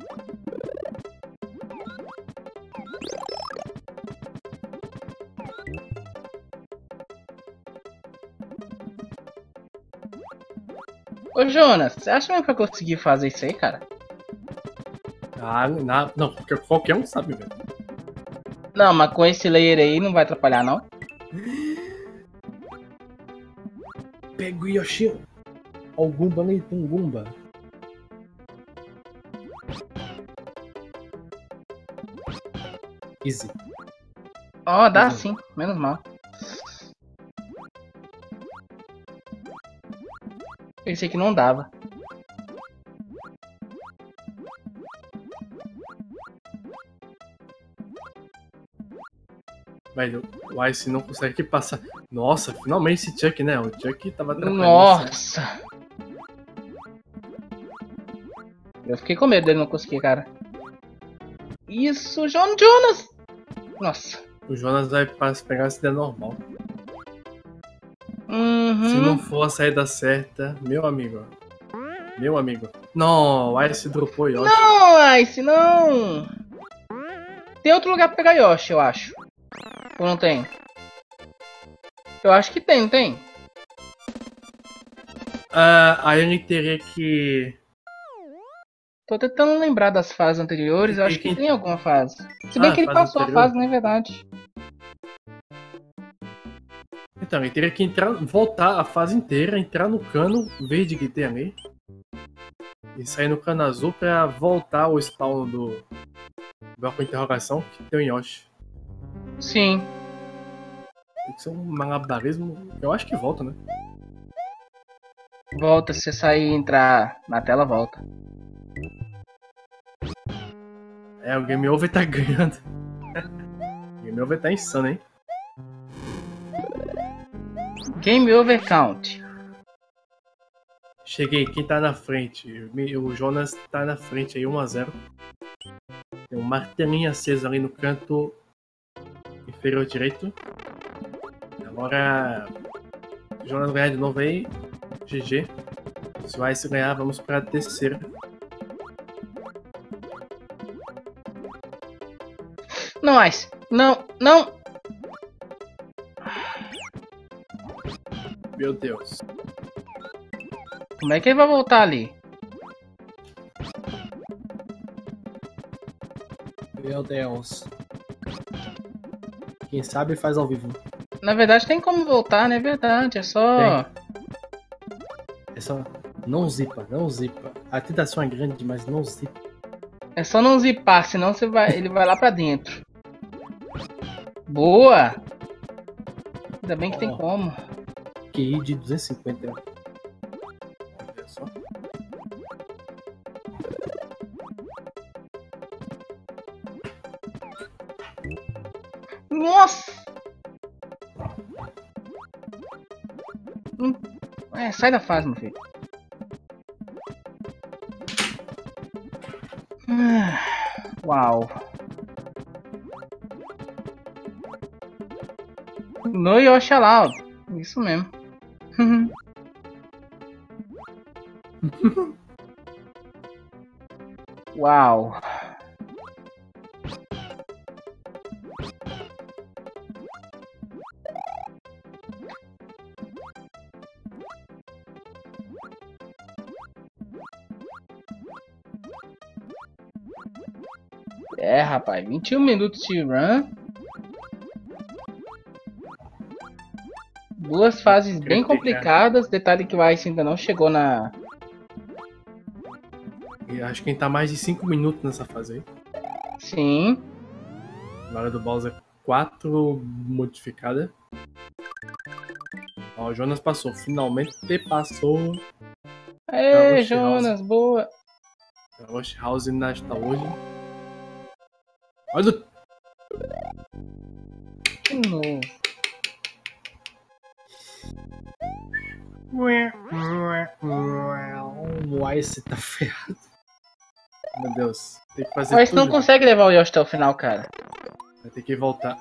Ô Jonas, você acha mesmo que eu consegui fazer isso aí, cara? Ah, na... não, porque qualquer um sabe, velho. Não, mas com esse layer aí não vai atrapalhar, não? Pega o Yoshi. Ó, o Goomba ali, tem um Goomba. Easy. Ó, oh, dá Uhum. sim, menos mal. Pensei que não dava. Velho, o Ice não consegue passar. Nossa, finalmente esse Chuck, né? O Chuck tava atrapalhando. Nossa! Eu fiquei com medo dele não conseguir, cara. Isso, John Jonas! Nossa. O Jonas vai pegar a saída normal. Uhum. Se não for a saída certa, meu amigo. Meu amigo. Não, o Ice dropou Yoshi. Não, Ice, não! Tem outro lugar pra pegar Yoshi, eu acho. Ou não tem? Eu acho que tem, não tem? Ah, aí ele teria que. Tô tentando lembrar das fases anteriores, eu acho que tem alguma fase. Se bem Ah, que ele fase passou anterior? a fase, não é verdade? Então, ele teria que entrar, voltar a fase inteira, entrar no cano verde que tem ali. E sair no cano azul pra voltar ao spawn do bloco de interrogação que tem o Yoshi. Sim. Tem que ser um malabarismo. Eu acho que volta, né? Volta, se você sair e entrar na tela, volta. É, o Game Over tá ganhando. O Game Over tá insano, hein? Game Over Count. Cheguei, quem tá na frente? O Jonas tá na frente aí, um a zero. Tem um martelinho aceso ali no canto inferior direito. Agora, o Jonas ganhar de novo aí. G G. Se o Ice ganhar, vamos pra terceira. Não, Ice. Não, não. Meu Deus. Como é que ele vai voltar ali? Meu Deus. Quem sabe faz ao vivo. Na verdade tem como voltar, né? É verdade, é só... Tem. É só... Não zipa, não zipa. A tentação é grande, mas não zipa. É só não zipar, senão você vai... ele vai lá pra dentro. Boa! Ainda bem que Oh. tem como. Q I de duzentos e cinquenta. Olha só. Nossa! Hum. É, sai da fase, meu filho. Ah, uau. No Yoshi Aloud. Isso mesmo. Uau. É, rapaz, vinte e um minutos de run. Duas fases bem complicadas. Detalhe que o Ice ainda não chegou na... E acho que a gente tá mais de cinco minutos nessa fase aí. Sim. Na hora do Bowser quatro modificada. Ó, o Jonas passou. Finalmente passou. Aê, Yoshi Jonas, House. boa. Yoshi House nesta hoje. Olha o... De novo. O Ice tá ferrado. Meu Deus. Tem que fazer Mas tudo. não consegue levar o Yoshi até o final, cara. Vai ter que voltar.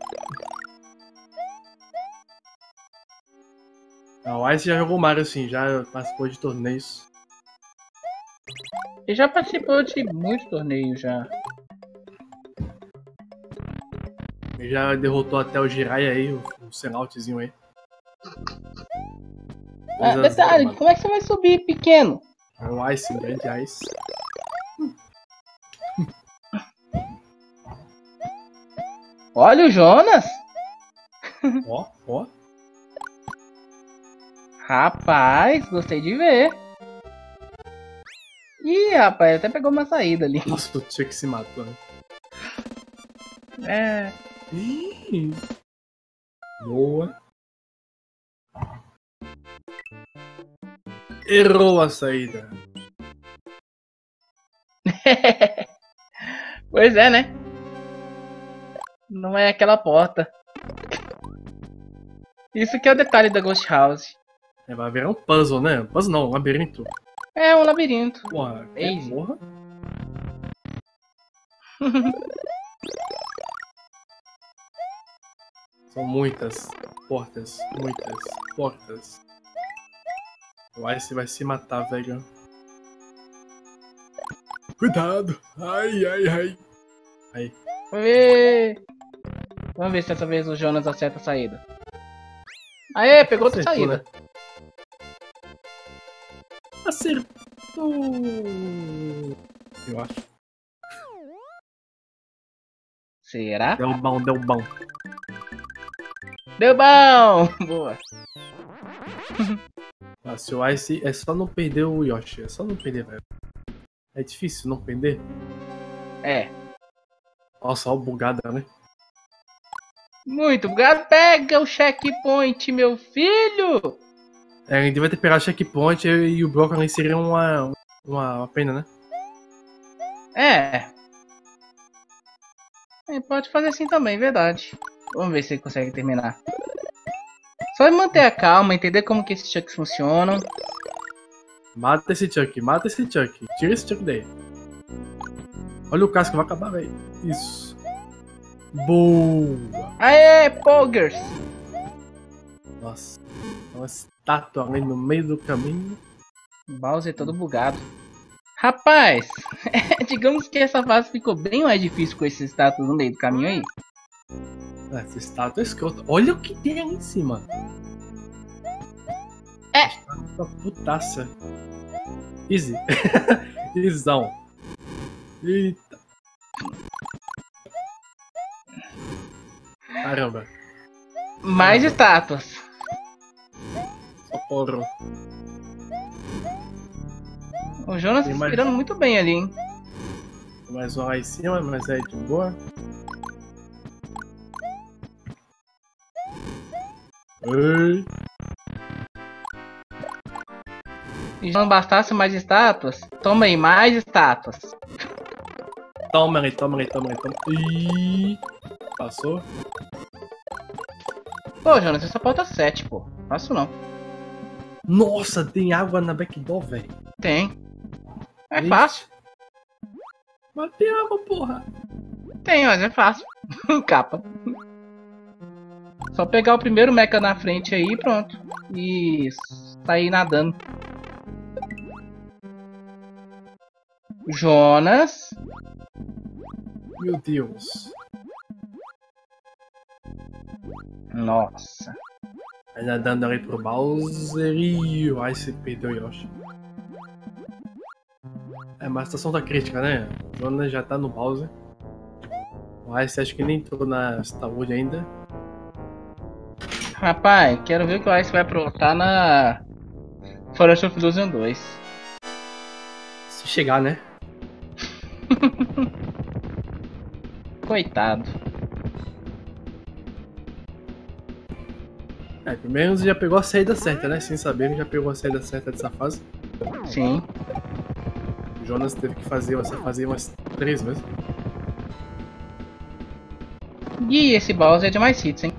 Ah, o Ice já jogou Mario assim, já participou de torneios. Ele já participou de muitos torneios já. Ele já derrotou até o Jiraiya aí, o, o Senoutzinho aí. Ah, dois a zero, detalhe, mano. como é que você vai subir pequeno? É o Ice, grande Ice. Olha o Jonas. Ó, ó. Rapaz, gostei de ver. Ih, rapaz, até pegou uma saída ali. Nossa, o Chuck se matou, né? É. Ih, boa. Errou a saída. Pois é, né? Não é aquela porta. Isso que é o detalhe da Ghost House. É, vai virar um puzzle, né? Puzzle não, um labirinto. É um labirinto. Porra, que Easy. porra. São muitas portas, muitas portas. O Ice vai se matar, velho. Cuidado! Ai, ai, ai. Aí. Ê! Vamos ver se dessa vez o Jonas acerta a saída. Aê, pegou outra Acertou, saída. né? Acertou! Eu acho. Será? Deu bom, deu bom. Deu bom! Boa. Ah, se o Ice é só não perder o Yoshi. É só não perder, velho. É difícil não perder. É. Nossa, olha o bugada, né? Muito obrigado. Pega o checkpoint, meu filho! É, a gente vai ter que pegar o checkpoint e o bloco ali seria uma, uma, uma pena, né? É. É, pode fazer assim também, verdade. Vamos ver se ele consegue terminar. Só manter a calma, entender como que esses chucks funcionam. Mata esse Chuck, mata esse Chuck. Tira esse Chuck daí. Olha o casco, vai acabar, velho. Isso. Boa. Aê, Poggers! Nossa. Uma estátua ali no meio do caminho. Bowser todo bugado. Rapaz, digamos que essa fase ficou bem mais difícil com esse estátua no meio do caminho aí. Essa estátua é escrota. Olha o que tem ali em cima. É. Estátua putaça. Easy. Easão. Eita. Caramba. Mais estátuas. Socorro. O Jonas se Tem mais- inspirando muito bem ali, hein? Mais um lá em cima, mas é de boa. Ei. E já não bastasse mais estátuas? Toma aí, mais estátuas. Toma aí, toma aí, toma aí, toma aí. Passou? Pô, Jonas, essa pauta sete, pô. Faço não. Nossa, tem água na backdoor, velho. Tem. É Ixi. fácil. Mas tem água, porra. Tem, mas é fácil. Capa. Só pegar o primeiro mecha na frente aí e pronto. E sair nadando. Jonas. Meu Deus. Nossa. Vai nadando ali pro Bowser e o Ice perdeu o Yoshi. É, mas a situação tá crítica, né? O Jonas já tá no Bowser. O Ice acho que nem entrou na Starwood ainda. Rapaz, quero ver o que o Ice vai aprontar na Forest of Illusion dois. Se chegar, né? Coitado. É, pelo menos já pegou a saída certa, né? Sem saber, já pegou a saída certa dessa fase. Sim. O Jonas teve que fazer essa fase umas três vezes. E esse Bowser é de mais hits, hein?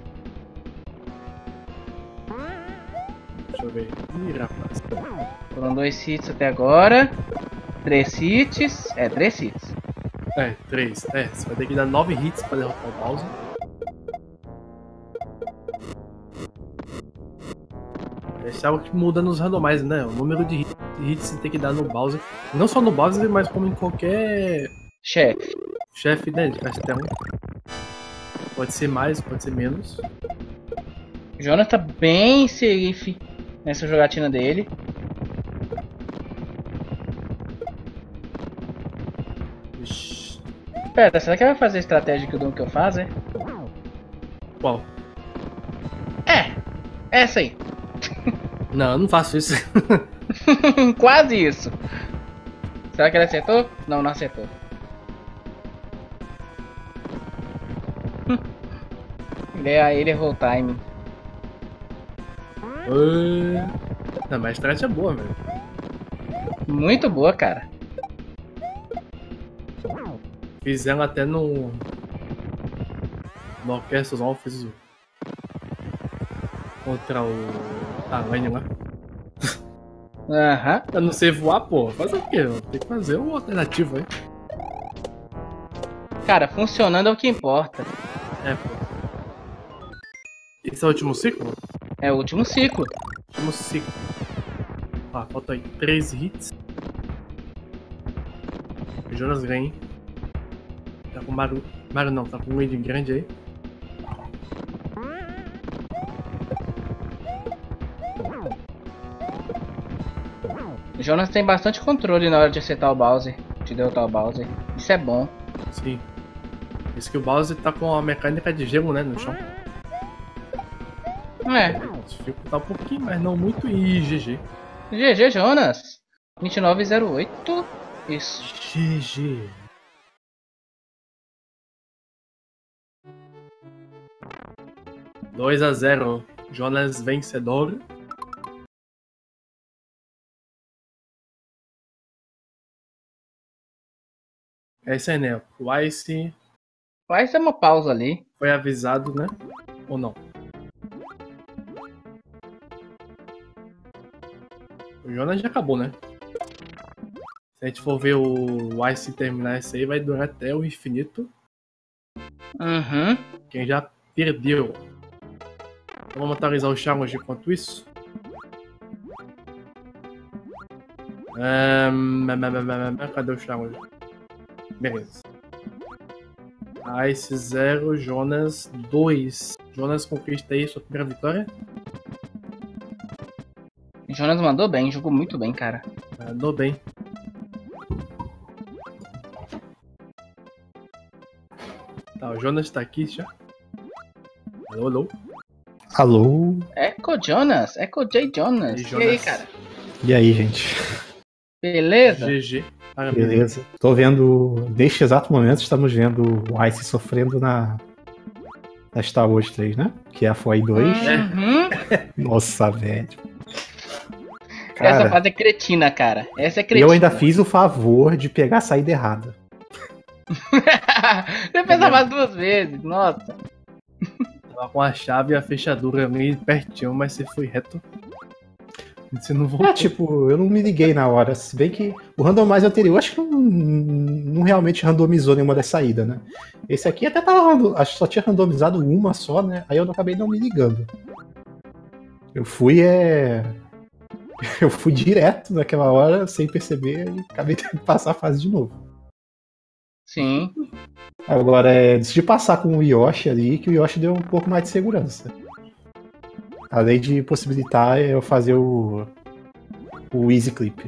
Deixa eu ver. Ih, rapaz. Foram dois hits até agora. Três hits. É, três hits. É, três. É, você vai ter que dar nove hits pra derrotar o Bowser. Esse é algo que muda nos randomais, né? O número de hits, de hits você tem que dar no Bowser. Não só no Bowser, mas como em qualquer Chefe. chefe, né, de castelo. Pode ser mais, pode ser menos. O Jonas tá bem safe nessa jogatina dele. Ixi, Pera, será que vai fazer a estratégia que o Donkey faz, é? qual? É, essa aí. Não, eu não faço isso. Quase isso. Será que ele acertou? Não, não acertou. ele, ele errou o time. Ah, não, mas a estratégia é boa, velho. Muito boa, cara. Fizeram até no. No Orquestra fez o. Contra o. Talanho lá. Aham. Eu não sei voar, pô. Fazer o quê? Tem que fazer o alternativo aí. Cara, funcionando é o que importa. É, pô. Esse é o último ciclo? É o último ciclo. Último ciclo. Ah, falta aí três hits. O Jonas ganha, hein? Tá com Maru. Maru não, tá com um Wade grande aí. O Jonas tem bastante controle na hora de acertar o Bowser. De derrotar o Bowser. Isso é bom. Sim. Isso que o Bowser tá com a mecânica de gelo, né, no chão. É. Dificultar um pouquinho, mas não muito. E G G. G G, Jonas. vinte e nove zero oito. Isso. G G. dois a zero. Jonas vencedor. É isso aí, né? O Ice Vai ser uma pausa ali. foi avisado, né? Ou não? O O Jonas já acabou, né? Se a gente for ver o Ice terminar esse aí, vai durar até o infinito. Uhum. Quem já perdeu. Então vamos atualizar o challenge enquanto isso. Um, cadê o challenge? Beleza. Ice zero, Jonas dois. Jonas conquista aí sua primeira vitória. Jonas mandou bem, jogou muito bem, cara. Mandou bem. Tá, o Jonas tá aqui já. Alô, alô. Alô? Eco Jonas, Eco J Jonas. E, E, Jonas? aí, cara? E aí, gente? Beleza? G G. Parabéns. Beleza. Tô vendo, neste exato momento, estamos vendo o Ice sofrendo na, na Star Wars três, né? Que é a F O I dois. Uhum. Nossa, velho. Essa Cara, fase é cretina, cara. Essa é cretina. eu ainda fiz o favor de pegar a saída errada. Você fez a fase duas vezes, nossa. Tava com a chave e a fechadura ali pertinho, mas você foi reto. Você não voltou. É, tipo, eu não me liguei na hora. Se bem que o randomizer anterior, acho que não, não realmente randomizou nenhuma das saídas, né? Esse aqui até tava random, acho que só tinha randomizado uma só, né? Aí eu acabei não me ligando. Eu fui, é... Eu fui direto naquela hora, sem perceber, e acabei tendo que passar a fase de novo. Sim. Agora, é, decidi passar com o Yoshi ali, que o Yoshi deu um pouco mais de segurança. Além de possibilitar eu fazer o, o Easy Clip.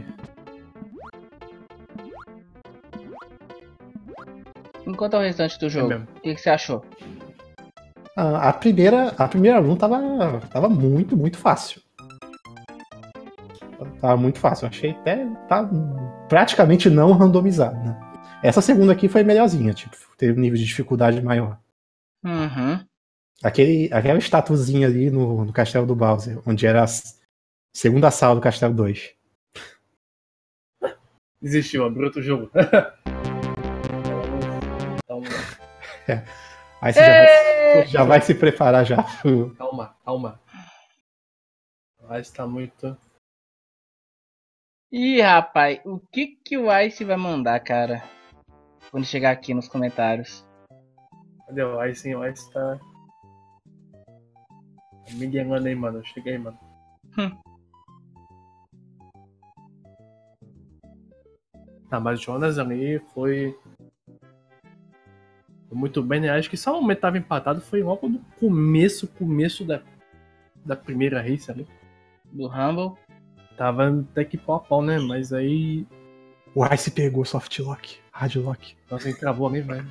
Enquanto ao restante do jogo, mesmo. o que, que você achou? A, a primeira, a primeira run tava, tava muito, muito fácil. Tava muito fácil. Eu achei até tá praticamente não randomizado, né? Essa segunda aqui foi melhorzinha, tipo, teve um nível de dificuldade maior. Uhum. Aquele, aquela estatuazinha ali no, no Castelo do Bowser, onde era a segunda sala do Castelo dois. Desistiu, abriu outro jogo. Então, É. Aí você já vai, já vai se preparar já. calma, calma. Mas tá muito. Ih, rapaz, o que que o Ice vai mandar, cara? Quando chegar aqui nos comentários. Cadê o Ice, hein? O Ice tá. Me enganando aí, mano. Cheguei, mano. Hum. Tá, mas o Jonas ali foi. foi muito bem, né? Acho que só o momento tava empatado foi logo no começo, começo da, da primeira race ali. Do Rumble. Tava até que pau a pau, né? Mas aí. O Ice pegou softlock, hardlock. Nossa, ele travou ali, velho.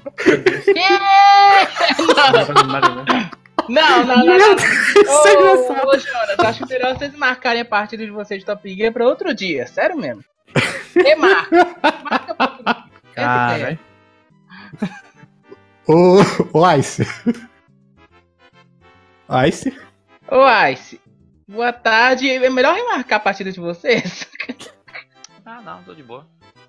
Não, não, não, não. Meu não. Deus, isso é Ô, engraçado. ô, Jonas, acho melhor vocês marcarem a partida de vocês de Top Gear pra outro dia. Sério mesmo. Remarca. Marca pra outro dia. Caralho. Ô, ô Ice. Ice? Ô, Ice. Boa tarde. É melhor remarcar a partida de vocês? Ah, não, tô de boa.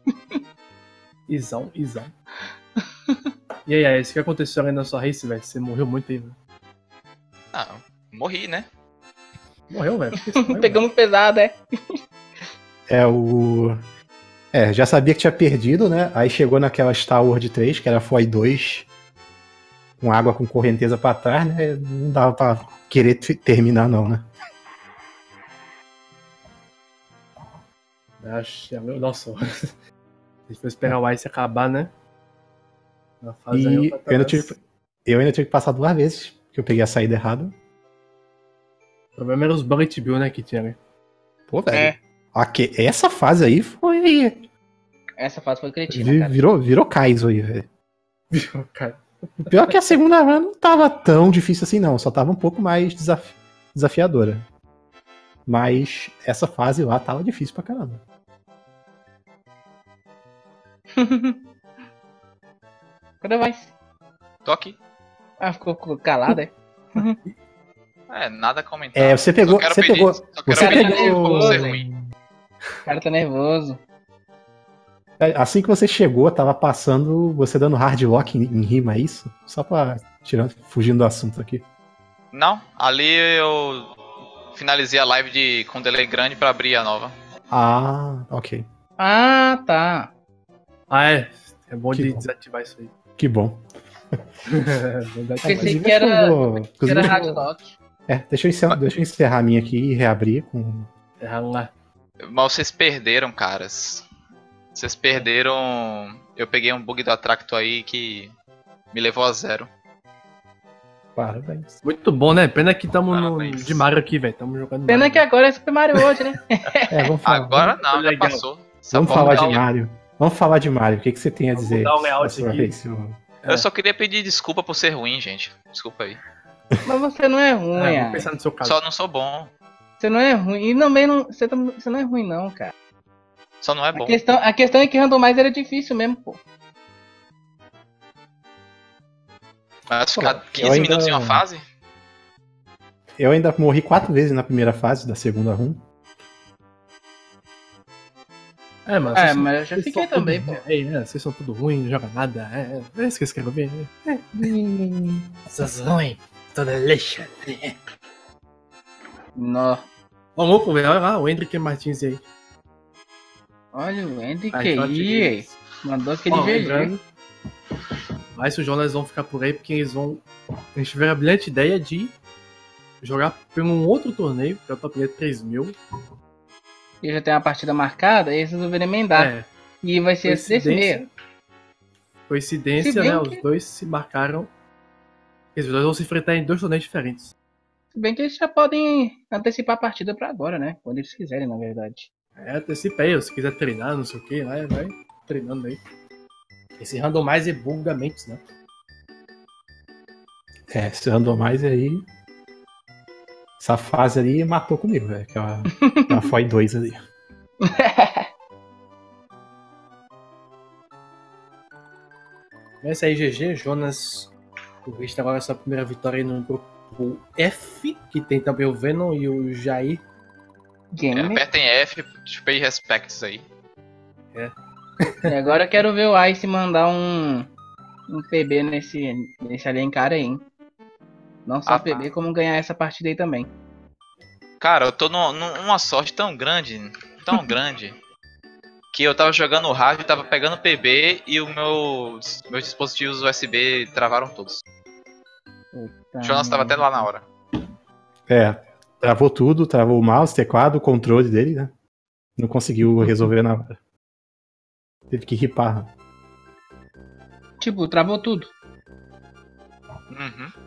Isão, Isão. E aí, Ice, o que aconteceu ali na sua race, velho? Você morreu muito aí, velho. Ah, morri, né? Morreu, velho? Por que você morreu, Pegamos pesado, é? É o... É, já sabia que tinha perdido, né? Aí chegou naquela Star Wars três, que era a F O I dois, com água com correnteza pra trás, né? Não dava pra querer t- terminar não, né? velho? Acho... Nossa, a gente foi esperar o Ice acabar, né? Na fase aí, E pra eu ainda, trás. tive, eu ainda tive que passar duas vezes, porque eu peguei a saída errada. O problema era os Bullet Bill, né, que tinha ali. Pô, velho. É. Aqui, essa fase aí foi... Essa fase foi cretina, vi- cara. Virou, virou Kaizo aí, velho. Cara, O pior é que a segunda run não tava tão difícil assim, não. Só tava um pouco mais desafi- desafiadora. Mas essa fase lá tava difícil pra caramba. Cadê vai? Tô aqui. Ah, ficou ficou calado, é? É, nada a comentar. É, você pegou. Só quero Você pedir- pegou. só quero Você pedir pegou. por ser ruim. O cara tá nervoso. Assim que você chegou, tava passando você dando hard lock em, em rima, é isso? Só pra tirar, fugindo do assunto aqui. Não, ali eu finalizei a live de, com delay grande pra abrir a nova. Ah, ok. Ah, tá. Ah, é. É bom Que de bom. desativar isso aí. Que bom. Pensei Inclusive, que era, acho eu vou- que inclusive, era eu Rádio vou- Doc. É, deixa eu, encerrar, deixa eu encerrar a minha aqui e reabrir com. Errar lá. Mas vocês perderam, caras. Vocês perderam. Eu peguei um bug do Atracto aí que me levou a zero. Parabéns. Muito bom, né? Pena que tamo no, Parabéns. de Mario aqui, velho. Tamo jogando Pena Mario. que agora é Super Mario World, né? É, vamos falar. Agora não, já legal. passou. Essa Vamos porra falar tá de um- Mario. Vamos falar de Mario. O que, que você tem a Vamos dizer? dar um layout da sua aqui. vez, seu- Eu só queria pedir desculpa por ser ruim, gente. Desculpa aí. Mas você não é É, ruim, vamos ah. pensar no seu caso. Só não sou bom. Você não é ruim. E também não. Você, tam- você não é ruim, não, cara. Só não é A bom. questão, a questão é que randomizer é difícil mesmo, pô. Mas ficar eu quinze ainda- minutos em uma fase? Eu ainda morri quatro vezes na primeira fase da segunda run. É, mas, É, vocês são- mas eu já vocês fiquei são tudo também, pô. ruim. É, né? Vocês são tudo ruim, não joga nada. É, é isso que vocês querem ver. É. Essas ruins. Toda lixa. Nó. Ó, louco, velho. Olha lá, o Hendrick Martins aí. Olha o Andy Aí, que só aí, tirei. mandou aquele Ó, G G. lembrando, mas os Jonas vão ficar por aí porque eles vão. Eles tiveram a brilhante ideia de jogar por um outro torneio, que é o Top Gear três mil. E já tem uma partida marcada, e eles resolveram emendar. É, E vai ser esse desse coincidência, meio. coincidência Se bem né? que- Os dois se marcaram. Os dois vão se enfrentar em dois torneios diferentes. Se bem que eles já podem antecipar a partida pra agora, né? Quando eles quiserem, na verdade. É, antecipa aí, se quiser treinar, não sei o que, vai, vai treinando aí. Esse randomizer buga mentes, né? É, esse randomizer aí. Essa fase ali matou comigo, velho. Aquela, aquela F O I dois ali. Esse aí, G G, Jonas. O Rist agora é a sua primeira vitória aí no grupo F, que tem também o Venom e o Jair. Gamer. Apertem F, pay respects aí. E agora eu quero ver o Ice mandar um. Um P B nesse. Nesse Alencar aí, hein? Não só Ah, P B, como ganhar essa partida aí também. Cara, eu tô no- numa sorte tão grande, tão grande, que eu tava jogando o rádio, tava pegando P B e os meus, meus dispositivos U S B travaram todos. Puta O Jonas tava até lá na hora. É, travou tudo, travou o mouse, teclado, o controle dele, né? Não conseguiu resolver na hora. Teve que ripar. Tipo, travou tudo. Uhum.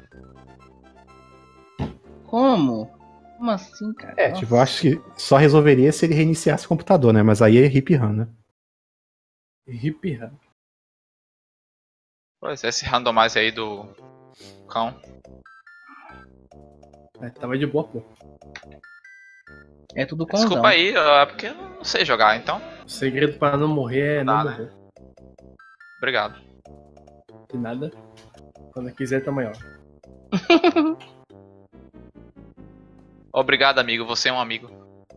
Como? Como assim, cara? É, Nossa. tipo, eu acho que só resolveria se ele reiniciasse o computador, né? Mas aí é hip RAM, né? Hip Ram. Pois é, esse randomizer aí do cão. É, tava de boa, pô. É tudo com Desculpa aí, é porque eu não sei jogar, então. O segredo para não morrer é não Tá, né? morrer. Obrigado. De nada. Quando quiser, também, ó. Obrigado, amigo. Você é um amigo.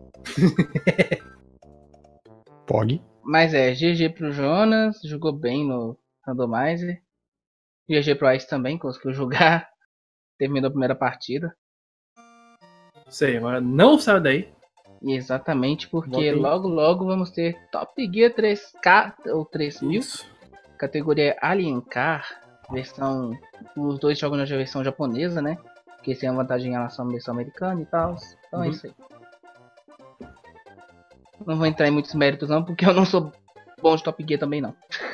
Pog. Mas é, G G pro Jonas, jogou bem no Randomizer. G G pro Ice também, conseguiu jogar. Terminou a primeira partida. Sei, agora não saiu daí. E exatamente porque Volta aí. logo logo vamos ter Top Gear três K ou três mil. Isso. Categoria Alien Car. Versão. Os dois jogam na versão japonesa, né? Porque tem uma vantagem em relação à versão americana e tal. Então é Uhum. isso aí. Não vou entrar em muitos méritos não, porque eu não sou bom de Top Gear também não.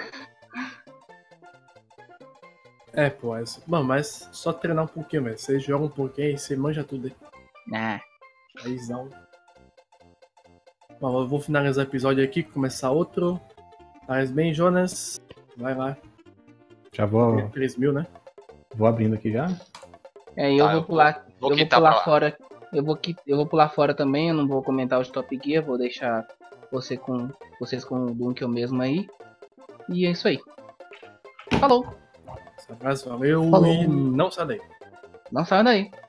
É, pô, é... Bom, mas só treinar um pouquinho, velho. Você joga um pouquinho aí, você manja tudo aí. Ah, Aizão. Bom, eu vou finalizar o episódio aqui, começar outro. Faz bem, Jonas. Vai lá. Já vou, três mil, né? vou abrindo aqui já. é, eu Tá, vou eu pular. Vou eu vou quitar pra pular lá. fora. Eu vou, qui- eu vou pular fora também, eu não vou comentar os Top Gear, vou deixar você com, vocês com o Dunk eu mesmo aí. E é isso aí. Falou! Um abraço, valeu Falou. e não sai daí. Não saiam daí.